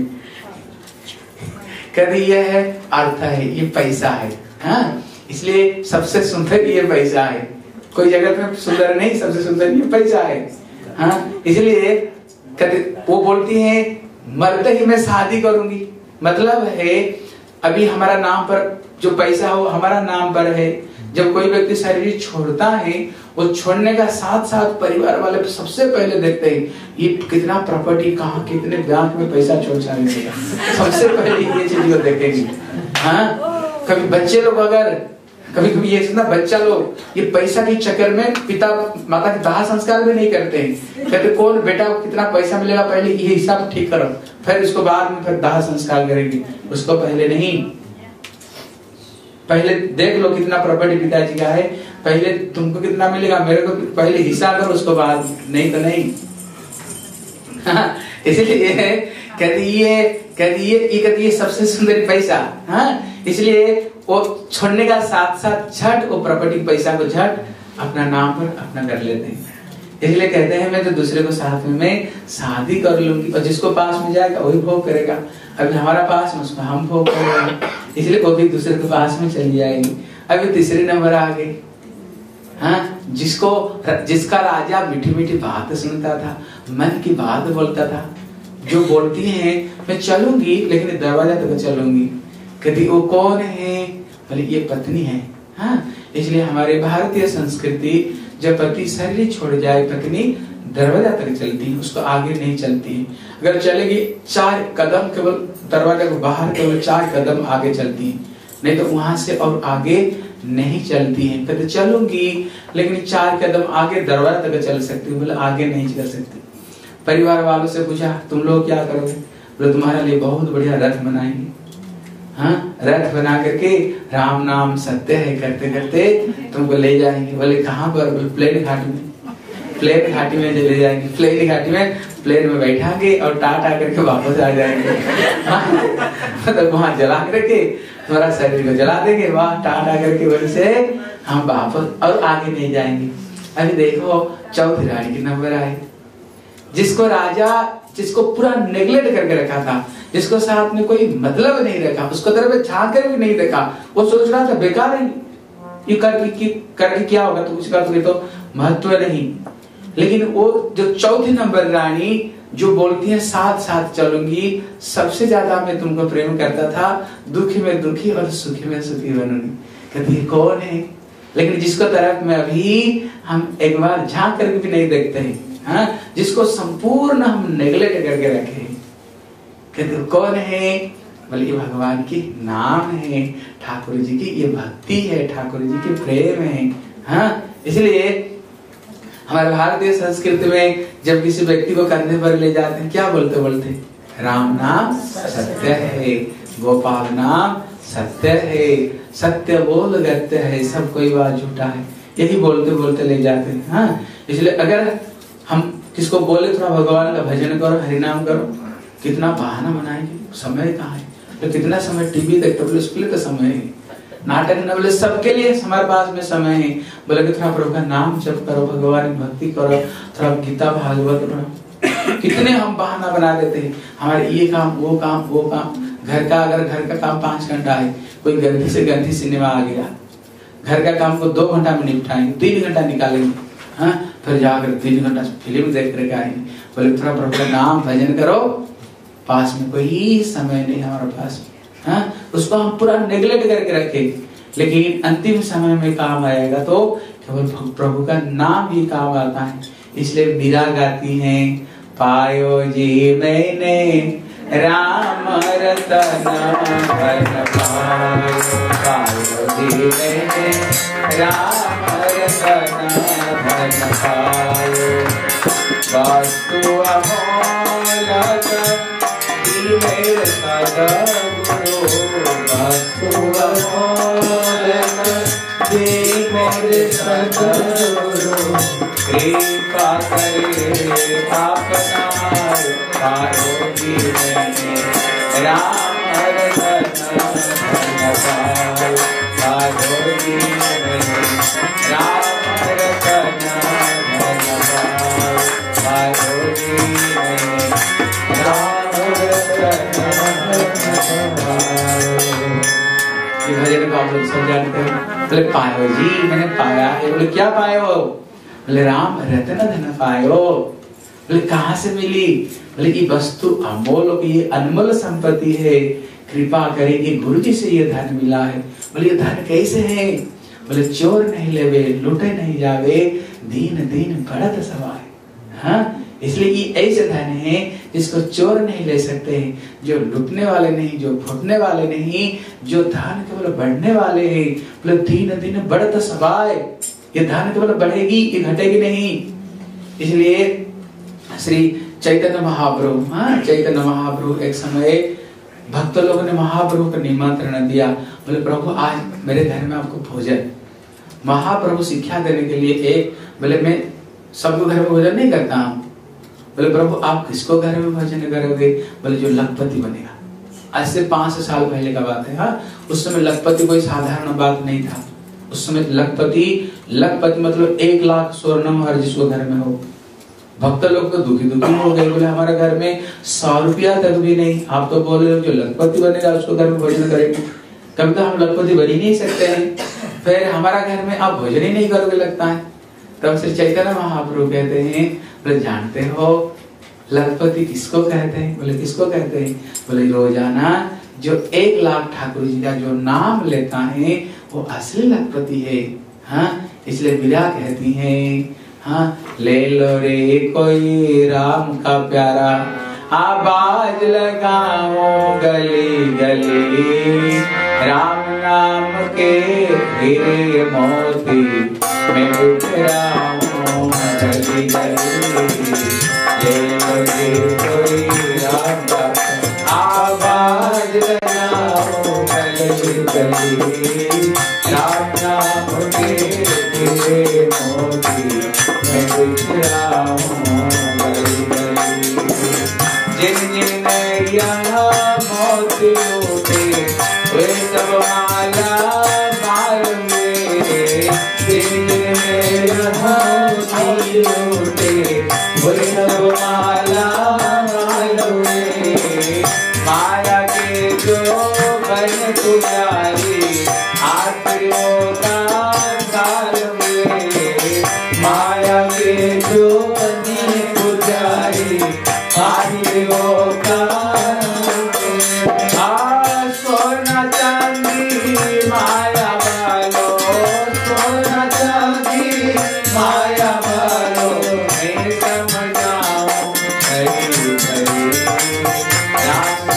कहते ये है अर्थ है, ये पैसा है। हाँ, इसलिए सबसे सुंदर ये पैसा है, कोई जगत में सुंदर नहीं, सबसे सुंदर ये पैसा है। हाँ, इसलिए कहते वो बोलती है मरते ही मैं शादी करूंगी। मतलब है अभी हमारा नाम पर जो पैसा हो हमारा नाम पर है। जब कोई व्यक्ति शरीर छोड़ता है, वो छोड़ने का साथ साथ परिवार वाले सबसे पहले देखते हैं ये कितना प्रॉपर्टी, कहाँ कितने बैंक में पैसा छोड़ जाने देगा, सबसे पहले ये चीज को देखेंगे। हाँ, कभी बच्चे लोग अगर कभी ये सुना, बच्चा लोग ये पैसा के चक्कर में पिता माता के दाह संस्कार भी नहीं करते हैं। कहते कौन बेटा कितना पैसा मिलेगा पहले ये हिसाब ठीक करो, फिर उसको बाद में फिर दाह संस्कार करेंगे, उसको पहले नहीं। पहले देख लो कितना प्रॉपर्टी पिताजी का है, पहले तुमको कितना मिलेगा, मेरे को पहले हिस्सा करो, उसको बाद नहीं तो नहीं। हाँ, इसलिए कहती ये सबसे सुंदर पैसा। हाँ, इसलिए वो छोड़ने का साथ साथ झट वो प्रॉपर्टी पैसा को झट अपना नाम पर अपना कर लेते हैं। इसलिए कहते हैं मैं तो दूसरे को साथ में मैं शादी कर लूंगी, और जिसको पास में जाएगा वही भोग करेगा। अभी हमारा पास में उसको हम भोग करेंगे, इसलिए वो भी दूसरे के पास में चली जाएगी। अभी तीसरे नंबर आ गए। हाँ, जिसका राजा मीठी मीठी बात सुनता था, मन की बात बोलता था, जो बोलती है मैं चलूंगी लेकिन दरवाजा तक चलूंगी। कहती वो कौन है, बोले ये पत्नी है। हाँ, इसलिए हमारे भारतीय संस्कृति जब पति शरीर छोड़ जाए, पत्नी दरवाजा तक चलती है, उसको आगे नहीं चलती है। अगर चलेगी 4 कदम केवल दरवाजा को बाहर केवल 4 कदम आगे चलती है, नहीं तो वहां से और आगे नहीं चलती है। कहते चलूंगी लेकिन 4 कदम आगे दरवाजा तक चल सकती हूँ, बोले आगे नहीं चल सकती। परिवार वालों से पूछा तुम लोग क्या करोगे, बोले तुम्हारे लिए बहुत बढ़िया रथ बनाएंगे। हाँ, रथ बना करके राम नाम सत्य है करते करते तुमको ले जाएंगे। बोले कहाँ पर, बोले प्लेन घाटी में। प्लेन घाटी में ले जाएंगे, प्लेन घाटी में प्लेन में बैठाएंगे और टाटा करके वापस आ जाएंगे। मतलब वहां जला करके थोड़ा शरीर को जला देंगे, वहां टाटा करके बोले से हम वापस और आगे नहीं जाएंगे। अभी देखो चौथी रानी की नंबर आए, जिसको राजा जिसको पूरा नेग्लेक्ट करके रखा था, जिसको साथ में कोई मतलब नहीं रखा, उसको तरफ झांक कर भी नहीं देखा, वो सोच रहा था बेकार है ये करके क्या होगा, तो कुछ कर तो महत्व नहीं। लेकिन वो जो चौथी नंबर रानी जो बोलती है साथ साथ चलूंगी, सबसे ज्यादा मैं तुमको प्रेम करता था, दुखी में दुखी और सुखी में सुखी बनूंगी। कहती है कौन है, लेकिन जिसको तरफ में अभी हम एक बार झांक करके भी नहीं देखते हैं। हाँ, जिसको संपूर्ण हम नेग्लेक्ट करके रखे हैं। कहते कौन है? बोले ये भगवान की नाम है, ठाकुर जी की ये भक्ति है, ठाकुर जी की प्रेम है। हाँ, इसलिए हमारे भारतीय संस्कृति में जब किसी व्यक्ति को कंधे पर ले जाते हैं क्या बोलते बोलते? राम नाम सत्य है, गोपाल नाम सत्य है, सत्य बोल गत्य है, सब कोई बात झूठा है, यही बोलते बोलते ले जाते हैं। हाँ, इसलिए अगर हम किसको बोले थोड़ा भगवान का भजन करो, हरिनाम करो, कितना बहाना बनाएंगे, समय कहाँ है? तो कितना समय टीवी देखते, बोले उसके लिए तो समय है, नाटक न बोले सबके लिए हमारे पास में समय है। बोले कि थोड़ा प्रभु का नाम जप करो, भगवान की भक्ति करो, थोड़ा गीता भागवत पढ़ो। कितने हम बहाना बना देते हैं, हमारे ये काम वो काम वो काम। घर का अगर घर का काम 5 घंटा है, कोई गंदी से गंदी सिनेमा आ गया, घर का काम को 2 घंटा में निपटाएंगे, 3 घंटा निकालेंगे। हाँ, फिर जाकर 3 घंटा फिल्म देख कर आएंगे। बोले थोड़ा प्रभु का नाम भजन करो, पास में कोई समय नहीं हमारे पास। हाँ, उसको हम पूरा नेग्लेक्ट करके रखे, लेकिन अंतिम समय में काम आएगा तो केवल प्रभु का नाम ही काम आता है। इसलिए मीरा गाती है, पायो जी मैंने राम रतन धन पायो जी मैंने राम रतन धन पायो, वस्तु अमोलक मेरे सद्गुरु, वस्तु अमोलक मेरे सद्गुरु, कृपा करे आपनार पायो जी मैंने राम रतन धन पायो, पायो जी मैंने राम रतन धन पायो, पायो जी मैंने राम रतन। ये भजन को आप लोग सब जानते हैं। बोले पायो जी मैंने पाया है। बोले क्या पायो? बोले राम रतन धन पायो। बोले कहाँ से मिली? बोले ये वस्तु अमोल की, ये अनमोल संपत्ति है, कृपा करेगी गुरु जी से ये धन मिला है। बोले ये धन कैसे है? बोले चोर नहीं लेवे, लूटे नहीं जावे, दीन दीन बढ़त सवाए। हाँ, इसलिए ये ऐसे धन है जिसको चोर नहीं ले सकते हैं, जो लुटने वाले नहीं, जो फूटने वाले नहीं, जो धन केवल बढ़ने वाले हैं। बोले दीन दीन बढ़त सवाए, ये धन केवल बढ़ेगी, ये घटेगी नहीं। इसलिए श्री चैतन्य महाप्रभु, हाँ चैतन्य महाप्रभु एक समय भक्त लोगों ने महाप्रभु को निमंत्रण दिया। बोले प्रभु आज मेरे घर में आपको भोजन। महाप्रभु शिक्षा देने के लिए एक, बोले मैं सबको घर में भोजन नहीं करता हूँ। बोले प्रभु आप किसको घर में भोजन करोगे? बोले जो लखपति बनेगा। आज से 5 साल पहले का बात है। हाँ, उस समय लखपति कोई साधारण बात नहीं था। उस समय लखपति मतलब 1 लाख स्वर्ण हर जिसको घर में हो। भक्त लोग तो दुखी हो गए, बोले हमारे घर में 100 रुपया तक भी नहीं, आप तो बोल रहे हो जो लखपति बनेगा उसको घर में भोजन करेंगे। कभी तो हम लखपति बन ही नहीं सकते हैं, फिर हमारा घर में आप भोजन ही नहीं करोगे लगता है। तब श्री चैतन्य महाप्रभु कहते हैं, बोले जानते हो लखपति किसको कहते हैं? बोले किसको कहते हैं? बोले रोजाना जो 1 लाख ठाकुर जी का जो नाम लेता है वो असली लखपति है। हाँ, इसलिए मीरा कहती है, हाँ ले लो रे कोई राम का प्यारा, आवाज लगाओ गली गली, राम नाम के हीरे मोती मैं बिखराऊं गली गली। ले लो रे कोई राम का आवाज लगाओ गली गली, राम नाम के हीरे मोती मैं बिखराऊं गली गली। जिन जिन यहाँ मोती लूटे वे सब माला माल में, जिन जिन यहाँ मोती लूटे वे सब माला माल में। माया के जो बन पुजारी आखिरों का काल में, माया के जो बनी पुजारी आखिरों का सोना चांदी माया वालो, सोना चांदी माया वालो मैं समझाऊं हरी हरी राम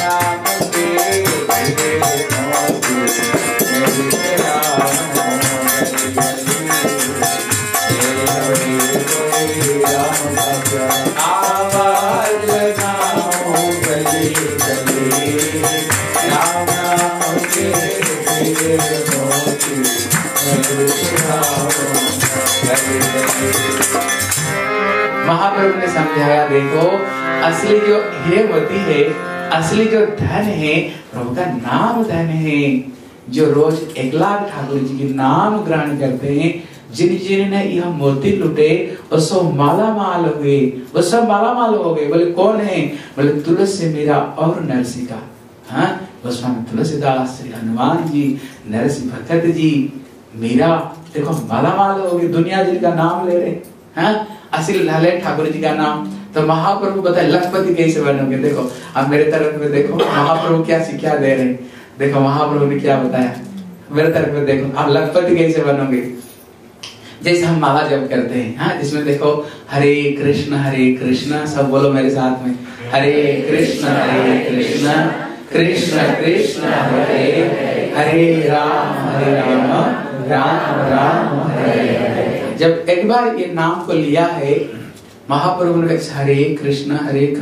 महाप्रभु ने समझाया, देखो असली जो हीरेमती है, असली जो धन है, प्रभु का नाम धन है। जो रोज 1 लाख ठाकुर जी के नाम ग्रहण करते हैं, जिन जिन्होंने यह मोती लुटे वो सब माला माल हो गए, वो सब माला माल हो गए। बोले कौन है? बोले तुलसी मीरा और नरसिंह का। हाँ, गोस्वामी तुलसीदास, श्री हनुमान जी, नरसिंह भगत जी, मीरा, देखो माला माल हो गए, दुनिया जिनका नाम ले रहे। हाँ, असली ललित ठाकुर जी का नाम। तो महाप्रभु बताए लखपति कैसे बनोगे। देखो अब मेरे तरफ में देखो, महाप्रभु क्या शिक्षा दे रहे हैं। देखो महाप्रभु ने क्या बताया, मेरे तरफ में देखो, आप लखपति कैसे बनोगे। जैसे हम माला जप करते हैं, हाँ, जिसमें देखो हरे कृष्ण, सब बोलो मेरे साथ में, हरे कृष्ण कृष्ण कृष्ण हरे हरे, राम राम राम हरे हरे। जब एक बार ये नाम को लिया है, महाप्रभु ने कहा हरे कृष्ण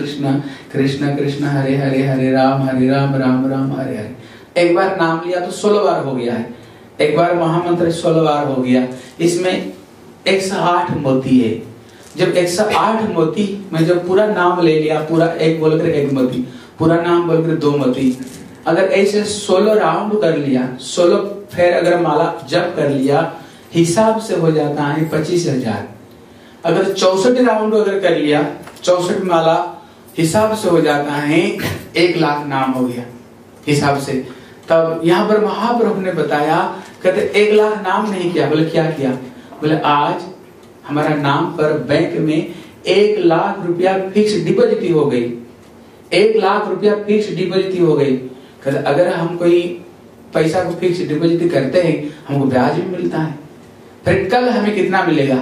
कृष्ण कृष्ण हरे हरे, हरे राम राम राम हरे हरे। एक बार नाम लिया तो 16 बार हो गया है। एक बार महामंत्र 16 बार हो गया। इसमें 108 मोती है। जब 108 मोती में जब पूरा नाम ले लिया, पूरा एक बोलकर 1 मोती, पूरा नाम बोलकर 2 मोती, अगर ऐसे 16 राउंड कर लिया, 16 फेर अगर माला जप कर लिया, हिसाब से हो जाता है 25,000। अगर 64 राउंड अगर कर लिया, 64 माला हिसाब से हो जाता है 1 लाख नाम हो गया हिसाब से। तब यहाँ पर महाप्रभु ने बताया, कहते 1 लाख नाम नहीं किया। बोले क्या किया? बोले आज हमारा नाम पर बैंक में 1 लाख रुपया फिक्स डिपॉजिट हो गई। 1 लाख रुपया फिक्स डिपॉजिट हो गई। कहते अगर हम कोई पैसा को फिक्स डिपॉजिट करते हैं, हमको ब्याज भी मिलता है, फिर कल हमें कितना मिलेगा?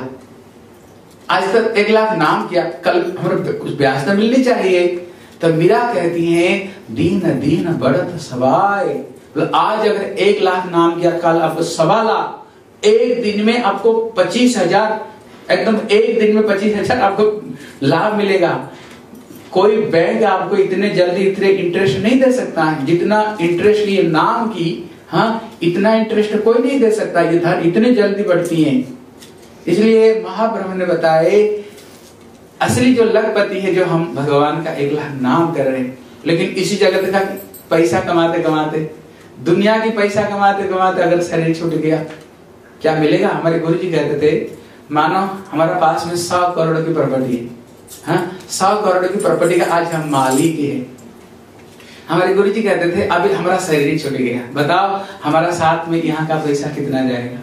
आज तक 1 लाख नाम किया, कल हमें कुछ ब्याज तो मिलनी चाहिए। तो मीरा कहती है, दीन दीन बढ़त सवाय। आज अगर 1 लाख नाम किया, कल आपको 1.25 लाख, एक दिन में आपको 25,000, एकदम एक दिन में 25,000 आपको लाभ मिलेगा। कोई बैंक आपको इतने जल्दी इतने इंटरेस्ट नहीं दे सकता है जितना इंटरेस्ट ये नाम की। हाँ, इतना इंटरेस्ट कोई नहीं दे सकता। ये धन इतने जल्दी बढ़ती है। इसलिए महाप्रभु ने बताए, असली जो लखपति है, जो हम भगवान का 1 लाख नाम कर रहे हैं, लेकिन इसी जगत का पैसा कमाते कमाते, दुनिया की पैसा कमाते कमाते अगर शरीर छूट गया, क्या मिलेगा? हमारे गुरु जी कहते थे, मानो हमारे पास में 100 करोड़ की प्रॉपर्टी है। हाँ, 100 करोड़ की प्रॉपर्टी का आज हम मालिक है। हमारे गुरु जी कहते थे, अभी हमारा शरीर छूट गया, बताओ हमारा साथ में यहाँ का पैसा कितना जाएगा?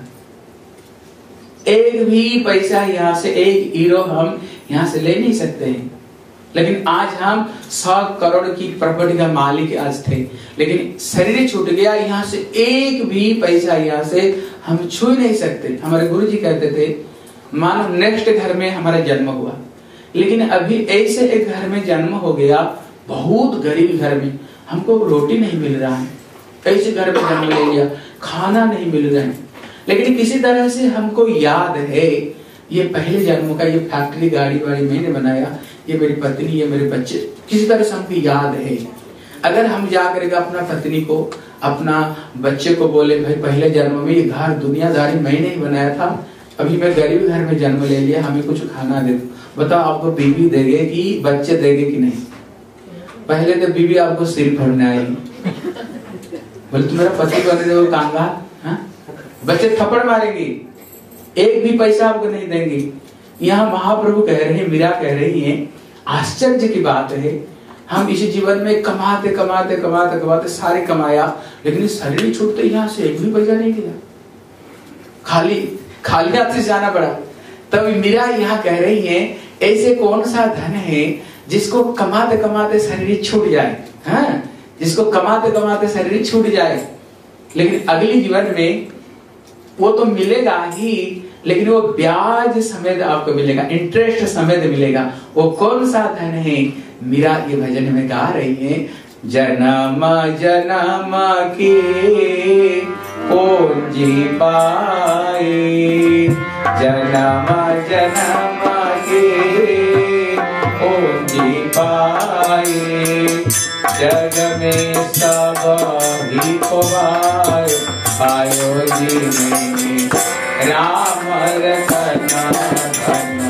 एक भी पैसा यहाँ से, 1 हीरो हम यहाँ से ले नहीं सकते हैं। लेकिन आज हम 100 करोड़ की प्रॉपर्टी का मालिक आज थे, लेकिन शरीर छूट गया, यहाँ से एक भी पैसा यहाँ से हम छू नहीं सकते। हमारे गुरु जी कहते थे, मानो नेक्स्ट घर में हमारा जन्म हुआ, लेकिन अभी ऐसे एक घर में जन्म हो गया, बहुत गरीब घर में, हमको रोटी नहीं मिल रहा है, ऐसे घर में जन्म ले लिया, खाना नहीं मिल रहा है, लेकिन किसी तरह से हमको याद है ये पहले जन्म का, ये फैक्ट्री गाड़ी वाड़ी मैंने बनाया, ये मेरी पत्नी, ये मेरे बच्चे, किसी तरह से हमको याद है। अगर हम जाकर अपना पत्नी को, अपना बच्चे को बोले, भाई पहले जन्म में ये घर दुनियादारी मैंने ही बनाया था, अभी मैं गरीब घर में जन्म ले लिया, हमें कुछ खाना दे दो, बताओ आपको बीवी देगे कि बच्चे देगे कि नहीं? पहले तो बीवी आपको सिर फोड़ने आएगी, बोले तुम्हारा पति बने दे वो कांगाल, बच्चे थप्पड़ मारेंगे, एक भी पैसा आपको नहीं देंगे। यहाँ महाप्रभु कह रहे हैं, मीरा कह रही है, आश्चर्य की बात है, हम इसी जीवन में कमाते कमाते कमाते कमाते सारे कमाया, लेकिन शरीर छूटते यहाँ से एक भी पैसा नहीं दिया, खाली हाथ से जाना पड़ा। तब मीरा यहाँ कह रही है, ऐसे कौन सा धन है जिसको कमाते कमाते शरीर छूट जाए? हाँ, जिसको कमाते कमाते शरीर छूट जाए, लेकिन अगले जीवन में वो तो मिलेगा ही, लेकिन वो ब्याज समेत आपको मिलेगा, इंटरेस्ट समेत मिलेगा। वो कौन सा धन है? मीरा ये भजन में गा रही है, जन्म जन्म के पूंजी पाए, जन्म जन्म के पूंजी पाए, जग में सब ही को पायो जी में राम रतना धन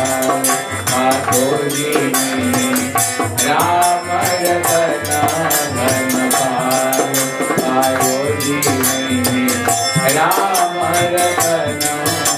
पायो जी में राम रतना धन पायो जी में राम रतना।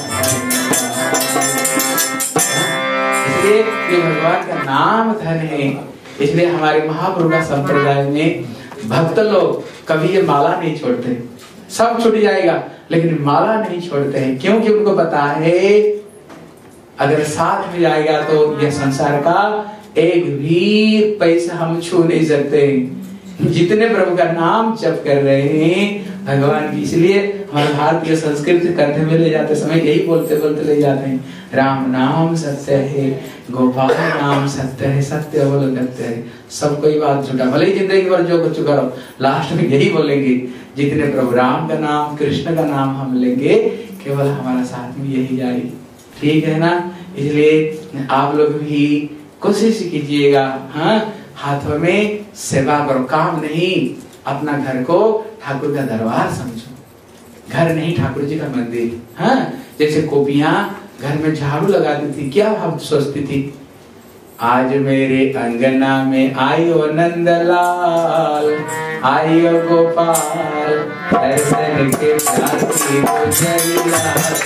इसलिए ये भगवान का नाम धन है। इसलिए हमारे महाप्रभु का संप्रदाय में भक्त लोग कभी ये माला नहीं छोड़ते। सब छूट जाएगा लेकिन माला नहीं छोड़ते हैं, क्योंकि उनको पता है अगर साथ में जाएगा तो यह संसार का एक भी पैसा हम छू नहीं सकते। जितने प्रभु का नाम जप कर रहे हैं भगवान की, इसलिए हमारे भारतीय संस्कृति करते हुए ले जाते समय यही बोलते बोलते ले जाते हैं, राम नाम सत्य है, गोपाल नाम सत्य है, सत्य बोलो सत्य है। सब कोई बात झूठा, भले ही जिंदगी भर जो कुछ करो लास्ट में यही बोलेंगे, जितने प्रभु राम का नाम कृष्ण का नाम हम लेंगे केवल हमारा साथ में यही जाए। ठीक है ना? इसलिए आप लोग भी कोशिश कीजिएगा, हाँ, हाथों में सेवा करो, काम नहीं। अपना घर को ठाकुर का दरबार समझो, घर नहीं ठाकुर जी का मंदिर। हाँ, जैसे गोपियां घर में झाड़ू लगाती थी, क्या हम सोचती थी, आज मेरे अंगना में आयो नंदलाल, आयो गोपाल, दर्शन के साथी गुजरिया,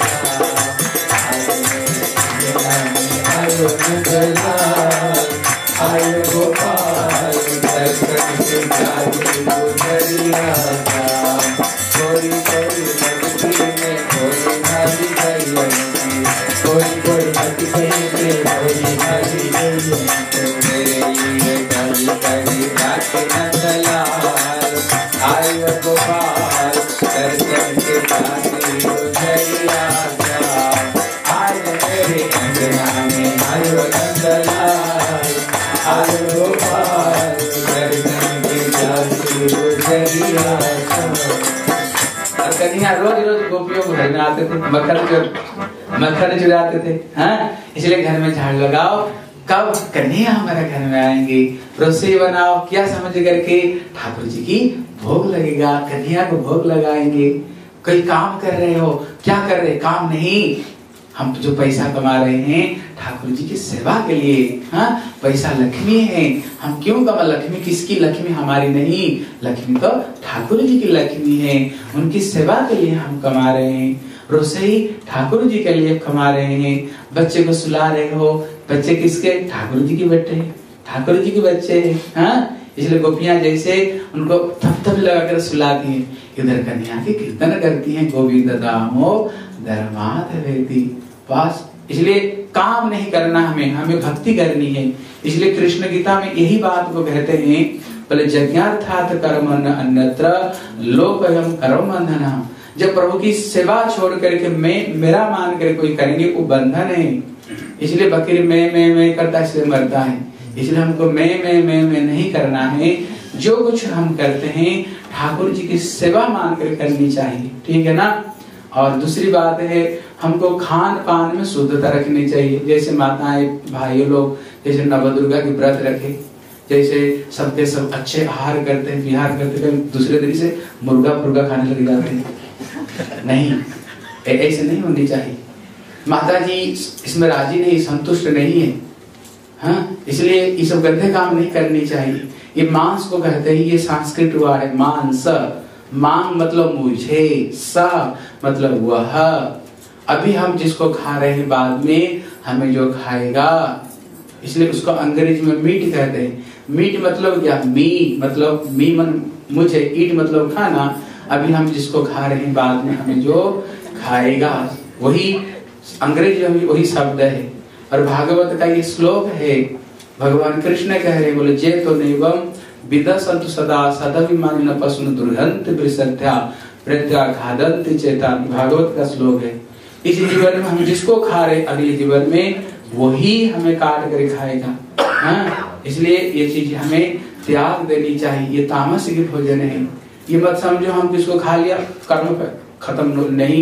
आयो नंदलाल, आयो गोपाल, दर्शन के साथी गुजरिया, थोड़ी थोड़ी भक्ति में थोड़ी भारी भैया, कोई कोई भक्ति में थोड़ी भारी भैया, मेरे लिए कभी कभी रात नंदलाल, आयो गोपाल, दर्शन के साथी गुजरिया, आज मेरे अंगना में आयो नंदलाल, आयो गोपाल, दर्शन के साथी गुजरिया। कन्हैया रोज रोज गोपियों को घर में आते थे, मक्खन चुराते थे। हाँ, इसलिए घर में झाड़ लगाओ, कब कन्हैया हमारे घर में आएंगे, रसोई बनाओ, क्या समझ करके ठाकुर जी की भोग लगेगा, कन्हैया को भोग लगाएंगे। कोई काम कर रहे हो, क्या कर रहे, काम नहीं, हम जो पैसा कमा रहे हैं ठाकुर जी की सेवा के लिए। हाँ, पैसा लक्ष्मी है, हम क्यों कमा, लक्ष्मी किसकी, लक्ष्मी हमारी नहीं, लक्ष्मी तो ठाकुर जी की लक्ष्मी है, उनकी सेवा के लिए हम कमा रहे हैं। रसोई ठाकुर जी के लिए कमा रहे हैं, बच्चे को सुला रहे हो, बच्चे किसके, ठाकुर जी के बेटे, ठाकुर जी के बच्चे हैं। हाँ, इसलिए गोपियां जैसे उनको थप लगाकर सुलाती हैं, इधर कन्या की कीर्तन करती हैं, गोविंद दामो धर्मात वेदी। बस इसलिए काम नहीं करना, हमें भक्ति करनी है। इसलिए कृष्ण गीता में यही बात को कहते हैं, बोले यज्ञार्थात् कर्मण अन्यत्र लोकयम कर्मबन्धनः। जब प्रभु की सेवा छोड़ करके मैं मेरा मान कर कोई करेंगे वो बंधन है। इसलिए बकरी मैं करता है इसलिए मरता है। इसलिए हमको मैं नहीं करना है। जो कुछ हम करते हैं ठाकुर जी की सेवा मान कर करनी चाहिए। ठीक है ना? और दूसरी बात है, हमको खान पान में शुद्धता रखनी चाहिए। जैसे माताएं भाइयों लोग जैसे नवदुर्गा की व्रत रखे, जैसे सबके सब अच्छे आहार करते हैं, विहार करते हैं, दूसरे दिन से मुर्गा खाने लग जाते हैं। नहीं, ऐसे नहीं होनी चाहिए। माता जी इसमें राजी नहीं, संतुष्ट नहीं है। हाँ, इसलिए ये सब गंदे काम नहीं करनी चाहिए। ये मांस को कहते हैं, ये संस्कृत वर्ड है मांस। मांग मतलब मुझे, सा मतलब वह। अभी हम जिसको खा रहे हैं बाद में हमें जो खाएगा, इसलिए उसको अंग्रेजी में मीट कहते हैं। मीट मतलब क्या, मी मतलब मी मन मुझे, ईट मतलब खाना। अभी हम जिसको खा रहे हैं बाद में हमें जो खाएगा, वही अंग्रेजी में वही शब्द है। और भागवत का ये श्लोक है, भगवान कृष्ण कह रहे, बोले जे तो नैवम विदसन्तु सदा सदभिमानिनः पशून् दुर्हन्ति वृषद्या प्रत्याघातन्ति चेता। भागवत का श्लोक है। इस जीवन में हम जिसको खा रहे, अगले जीवन में वही हमें काट कर खाएगा। हाँ, इसलिए ये चीज हमें त्याग देनी चाहिए। ये तामसिक भोजन है। ये मत समझो हम किसको खा लिया कर्म खत्म नहीं।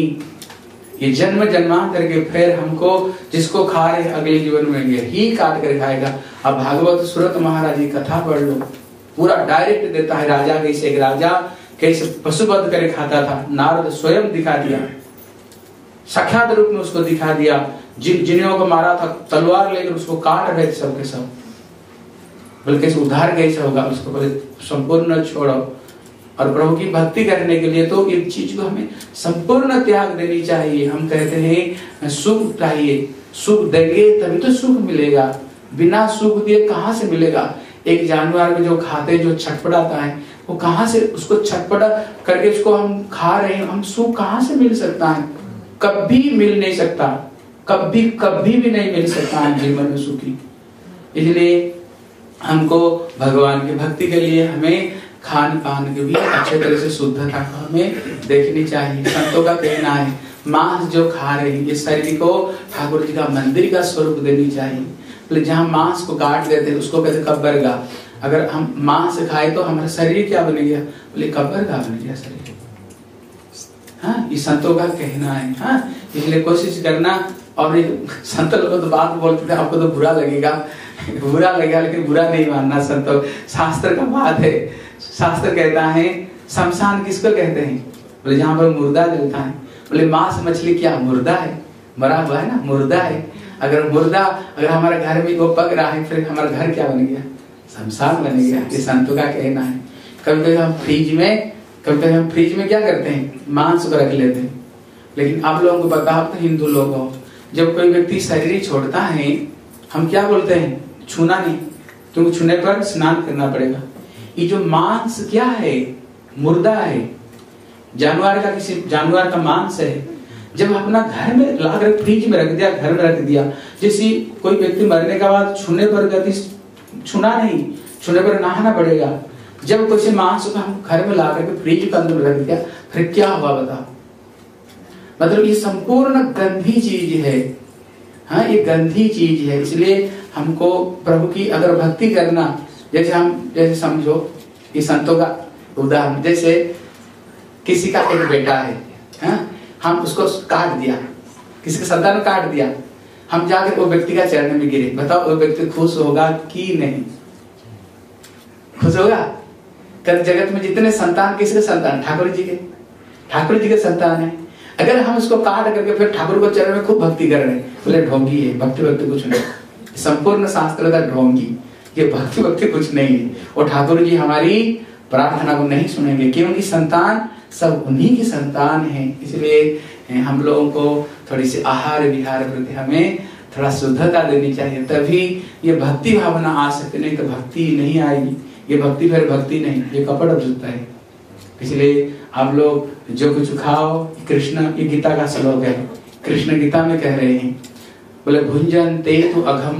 ये जन्म जन्मांतर के फिर हमको जिसको खा रहे अगले जीवन में ही काट कर खाएगा। अब भागवत सुरत महाराज की कथा पढ़ लो। पूरा डायरेक्ट देता है राजा कैसे, एक राजा कैसे पशुवध करे खाता था, नारद स्वयं दिखा दिया, साक्षात रूप में उसको दिखा दिया। जिन्हों को मारा था तलवार लेकर उसको काट रहे थे सब के सब, बल्कि उद्धार कैसे होगा उसको बोले संपूर्ण छोड़ो। और प्रभु की भक्ति करने के लिए तो एक चीज को हमें संपूर्ण त्याग देनी चाहिए। हम कहते हैं सुख चाहिए, सुख देंगे तभी तो सुख मिलेगा, बिना सुख दिए कहाँ से मिलेगा। एक जानवर में जो खाते जो छटपटाता है वो कहाँ से, उसको छटपटा करके उसको हम खा रहे हैं, हम सुख कहाँ से मिल सकता है, कभी मिल नहीं सकता, कभी कभी भी नहीं मिल सकता है जीवन में सुखी। इसलिए हमको भगवान की भक्ति के लिए हमें खान पान की भी अच्छे तरह से शुद्धता को हमें देखनी चाहिए। संतों का कहना है मांस जो खा रहे हैं ये शरीर को ठाकुर जी का मंदिर का स्वरूप देनी चाहिए। जहाँ मांस को काट देते हैं उसको कहते कब्र का, अगर हम मांस खाए तो हमारा शरीर क्या बन गया, बोले कब्र का बन गया शरीर। हाँ, ये संतों का कहना है। हाँ, इसलिए कोशिश करना। और संत लोग तो बात बोलते थे आपको तो बुरा लगेगा, लेकिन बुरा नहीं मानना। संतों शास्त्र का बात है, शास्त्र कहता है शमशान किसको कहते हैं, बोले जहाँ पर मुर्दा जलता है। बोले मांस मछली क्या मुर्दा है, मरा हुआ है ना, मुर्दा है। अगर हमारे घर में वो पक रहा है फिर हमारा घर क्या बन गया, शमशान बन गया। ये संतों का कहना है। कभी हम फ्रिज में क्या करते हैं, मांस को रख लेते हैं। लेकिन आप लोगों को पता, आप तो हिंदू लोग हो, जब कोई व्यक्ति शरीर छोड़ता है हम क्या बोलते हैं, छूना नहीं, क्योंकि छूने पर स्नान करना पड़ेगा। ये जो मांस क्या है, मुर्दा है, जानवर का, किसी जानवर का मांस है। जब अपना घर में लाकर फ्रिज में रख दिया, घर में रख दिया, जैसे कोई व्यक्ति मरने के बाद छूने पर गति, छूना नहीं, छूने पर नहाना पड़ेगा। जब कोई मांस को हम घर में ला करके फ्रिज के अंदर रख दिया फिर क्या हुआ बता, मतलब ये संपूर्ण गंदी चीज है। हाँ, ये गंदी चीज है। इसलिए हमको प्रभु की अगर भक्ति करना, जैसे समझो ये संतों का उदाहरण, जैसे किसी का एक बेटा है, हाँ, हम उसको काट दिया, किसी का संतान काट दिया, हम जाकर वो व्यक्ति का चरण में गिरे, बताओ वो व्यक्ति खुश होगा कि नहीं, खुश होगा। कल जगत में जितने संतान, किसके संतान, ठाकुर जी के संतान है। अगर हम उसको काट करके फिर ठाकुर को चरण में खूब भक्ति कर रहे हैं, बोले ढोंगी है, भक्ति कुछ नहीं, संपूर्ण शास्त्र का ढोंगी, ये भक्ति कुछ नहीं है। और ठाकुर जी हमारी प्रार्थना को नहीं सुनेंगे, क्योंकि संतान सब उन्हीं की संतान है। इसलिए हम लोगों को थोड़ी सी आहार विहार प्रति हमें थोड़ा शुद्धता देनी चाहिए, तभी ये भक्ति भावना आ सकती, नहीं तो भक्ति नहीं आएगी। ये भक्ति फिर भक्ति नहीं, ये कपड़ जुटता है। इसलिए आप लोग जो कुछ खाओ, कृष्ण, ये गीता का श्लोक है, कृष्ण गीता में कह रहे हैं, बोले भुंजन ते तु अघम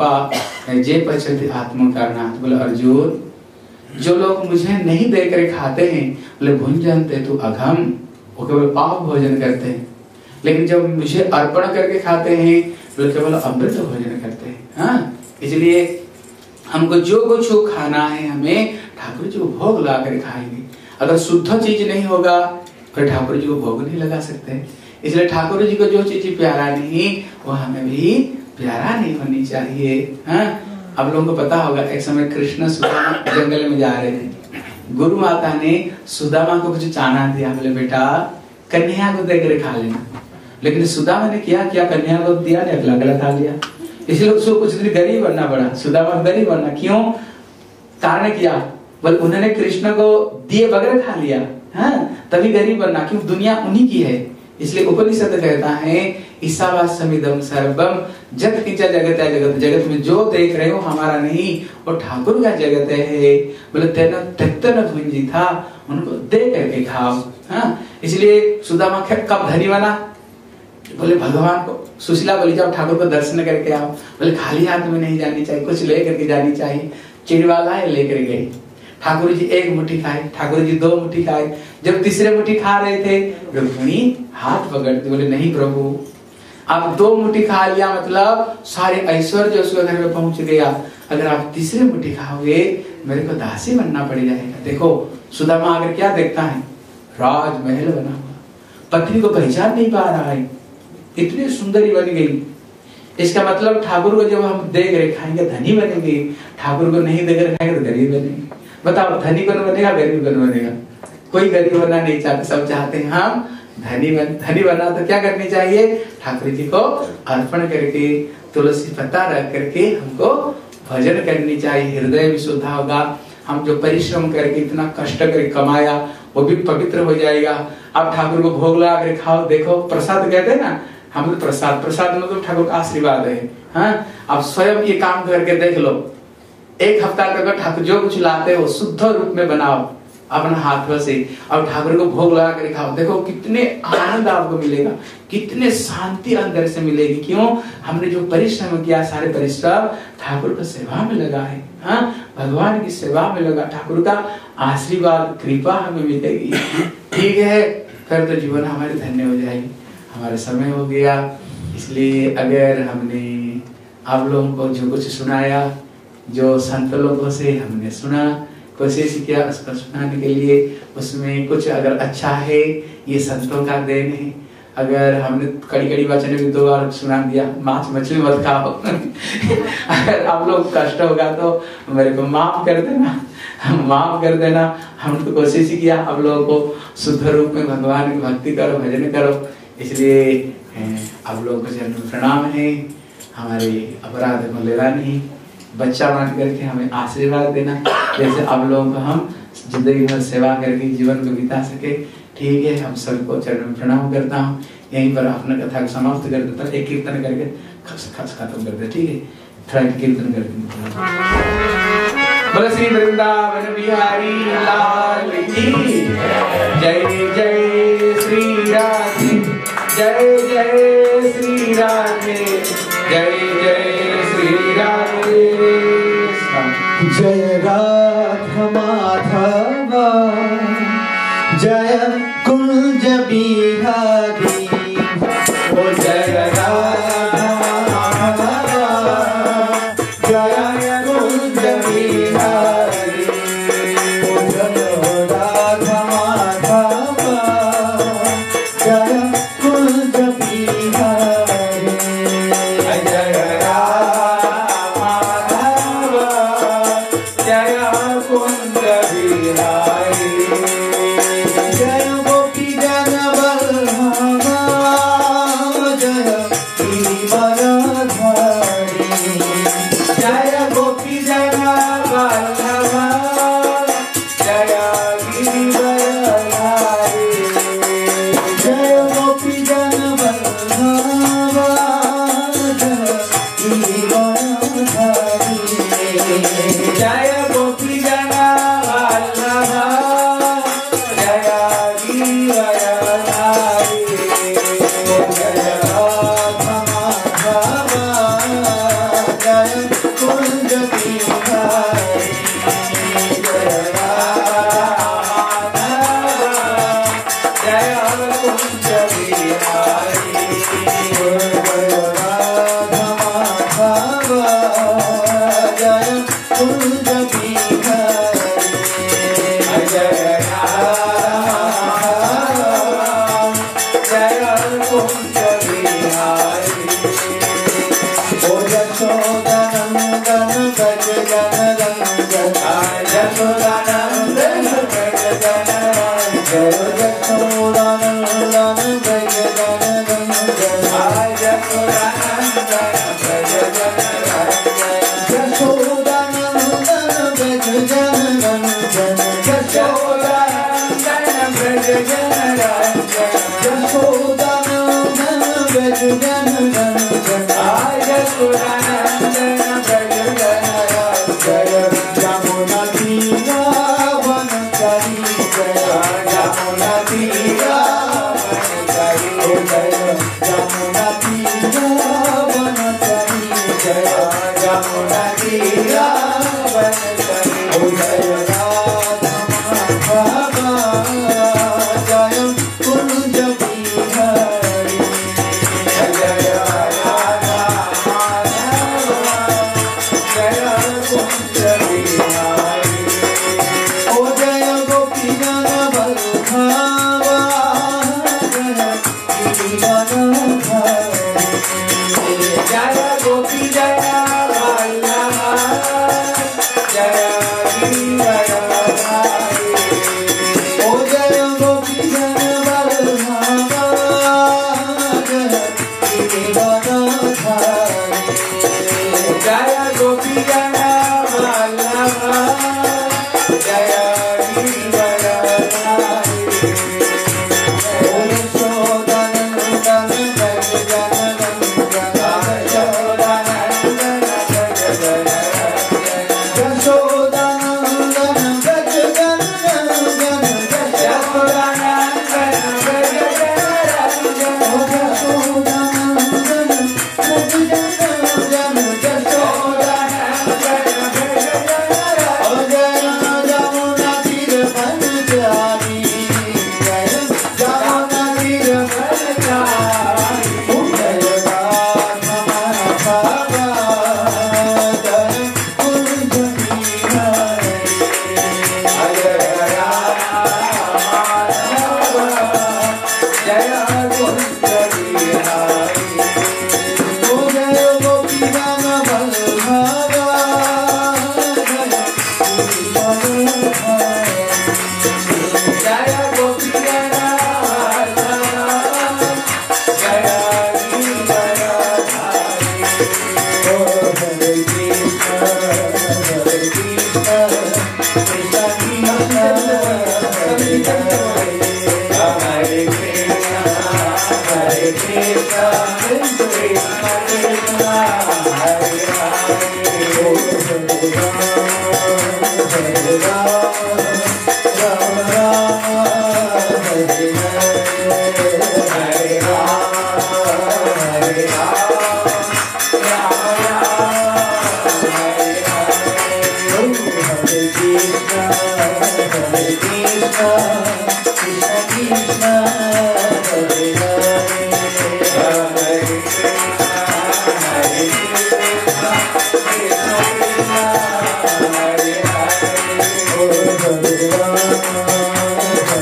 पापा जे पचते आत्म कारणात्। बोले अर्जुन, जो लोग मुझे नहीं देकर खाते हैं, बोले भुंजन ते तु अघम, वो केवल पाप भोजन करते हैं। लेकिन जब मुझे अर्पण करके खाते हैं, बोले केवल अमृत भोजन करते हैं। हाँ, इसलिए हमको जो कुछ खाना है हमें ठाकुर जी को भोग ला कर खाएंगे। अगर शुद्ध चीज नहीं होगा फिर ठाकुर जी को भोग नहीं लगा सकते। इसलिए ठाकुर जी को जो चीज प्यारा नहीं वो हमें भी प्यारा नहीं होनी चाहिए। हाँ, आप लोगों को पता होगा एक समय कृष्ण सुदामा जंगल में जा रहे थे, गुरु माता ने सुदामा को कुछ चाना दिया, बोले बेटा कन्या को देकर खा लेना। लेकिन सुदामा ने क्या किया, कन्या को दिया नहीं, अगला अगला खा लिया। इसलिए उसको कुछ दिन गरीब बनना पड़ा, सुदामा गरीब बनना। क्यों, कारण किया, बोले उन्होंने कृष्ण को दिए बगैर खा लिया। हाँ, तभी गरीब बनना, क्यों, दुनिया उन्हीं की है। इसलिए उपनिषद कहता है ईशावास्यमिदं सर्वम जगत किंच जगत है, जगत जगत में जो देख रहे हो हमारा नहीं, वो ठाकुर का जगत है। बोले तेना भुंजी था, उनको दे करके खाओ। हाँ, इसलिए सुदामा कब धनी बना, बोले भगवान को, सुशीला बोली जाओ ठाकुर को दर्शन करके आओ। बोले खाली हाथ में नहीं जानी चाहिए, कुछ ले करके जानी चाहिए। चिड़वाला है, लेकर गए। ठाकुर जी एक मुट्ठी खाए, ठाकुर जी 2 मुट्ठी खाए। जब तीसरे मुट्ठी खा रहे थे रुक्मिणी हाथ पकड़ती, बोले नहीं प्रभु, आप 2 मुट्ठी खा लिया मतलब सारे ऐश्वर्य उसके घर में पहुंच गया। अगर आप तीसरे मुट्ठी खाओगे मेरे को दासी बनना पड़ जाएगा। देखो सुदामा आकर क्या देखता है, राजमहल बना हुआ, पत्नी को पहचान नहीं पा रहा है, इतनी सुंदरी बन गई। इसका मतलब ठाकुर को जब हम देख रहे खाएंगे धनी बनेंगे, ठाकुर को नहीं देकर खाएंगे तो गरीब बनेंगे। बताओ धनी कौन बनेगा, गरीब कौन बनेगा? कोई गरीब बनना नहीं चाहते, सब चाहते हैं हम धनी बनना। तो क्या करनी चाहिए? ठाकुर जी को अर्पण करके तुलसी पत्ता रख करके हमको भजन करनी चाहिए, हृदय भी शुद्ध होगा। हम जो परिश्रम करके इतना कष्ट करके कमाया वो भी पवित्र हो जाएगा। अब ठाकुर को भोग लगा कर खाओ, देखो प्रसाद कहते हैं ना, हम प्रसाद मतलब ठाकुर का आशीर्वाद है। हाँ, अब स्वयं ये काम करके देख लो, एक हफ्ता तक ठाकुर जो कुछ लाते हो शुद्ध रूप में बनाओ अपना हाथों से, और ठाकुर को भोग लगा कर खाओ, देखो कितने आनंद आपको मिलेगा, कितने शांति अंदर से मिलेगी। क्यों? हमने जो परिश्रम किया, सारे परिश्रम ठाकुर की सेवा में लगा है। हाँ, भगवान की सेवा में लगा, ठाकुर का आशीर्वाद कृपा हमें मिलेगी। ठीक है, फिर तो जीवन हमारी धन्य हो जाएगी। हमारा समय हो गया, इसलिए अगर हमने आप लोगों को जो कुछ सुनाया, जो संत लोगों से हमने सुना, कोशिश किया उसको सुनाने के लिए, उसमें कुछ अगर अच्छा है ये संतों का देन है। अगर हमने कड़ी वचन भी 2 बार सुना दिया, मांस मछली मत खाओ अगर आप लोग कष्ट होगा तो मेरे को माफ कर देना, माफ कर देना। हम तो कोशिश किया आप लोगों को शुद्ध रूप में भगवान की भक्ति करो, भजन करो, इसलिए आप लोगों को जन्म प्रणाम है। हमारे अपराध को लेना नहीं, बच्चा मान करके हमें आशीर्वाद देना, जैसे आप लोगों को हम जिंदगी भर सेवा करके जीवन को बिता सके। ठीक है, हम सबको चरण में प्रणाम करता हूँ। यहीं पर अपना कथा को समाप्त कर देता हूँ, एक कीर्तन करके खत्म कर दे। ठीक है, थोड़ा कीर्तन कर दें। बोलो श्री वृंदावन बिहारी लाल की जय, जय श्री राधे, जय जय श्री राधे, जय जय श्री राधे। जय राधा माधव, जय कुंज बिहारी, ओ जय राधा माधव, जय कुंज बिहारी, ओ जय राधा माधव, जय कुंज बिहारी, जय जय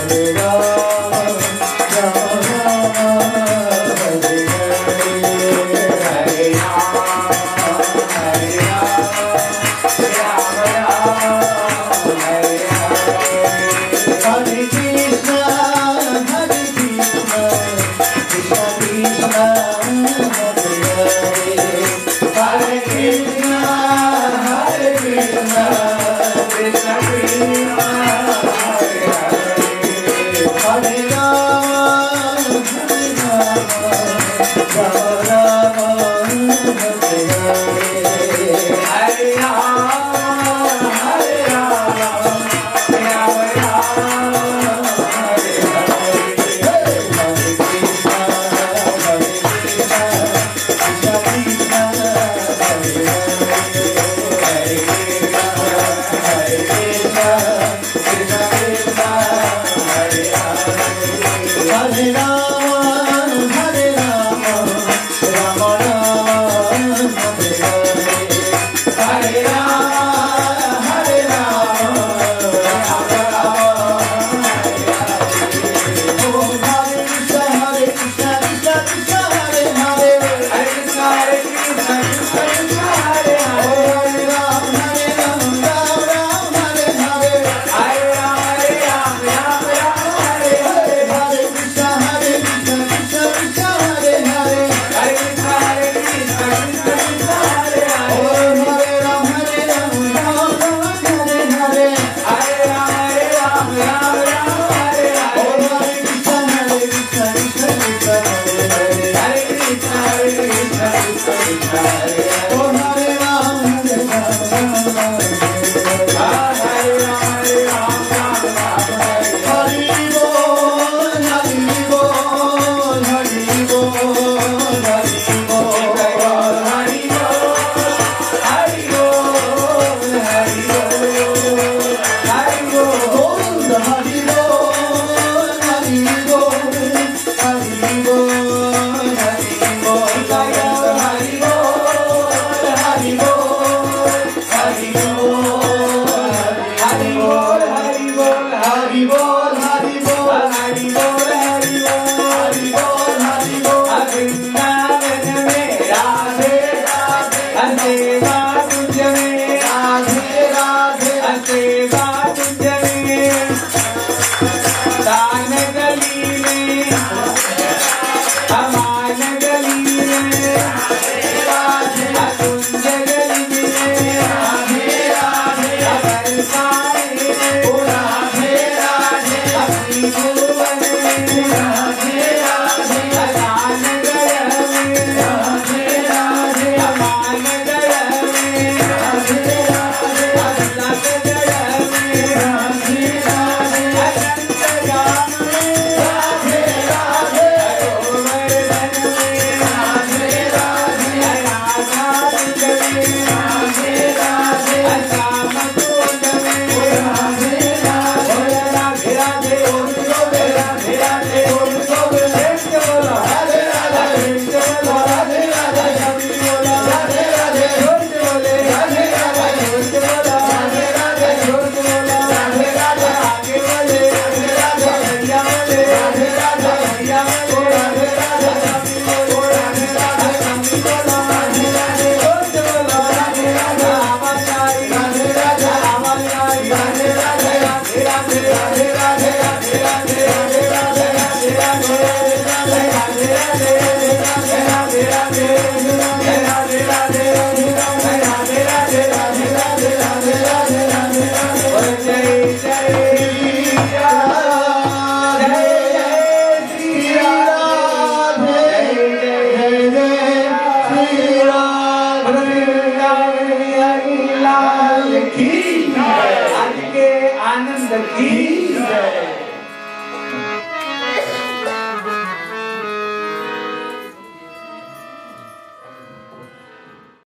की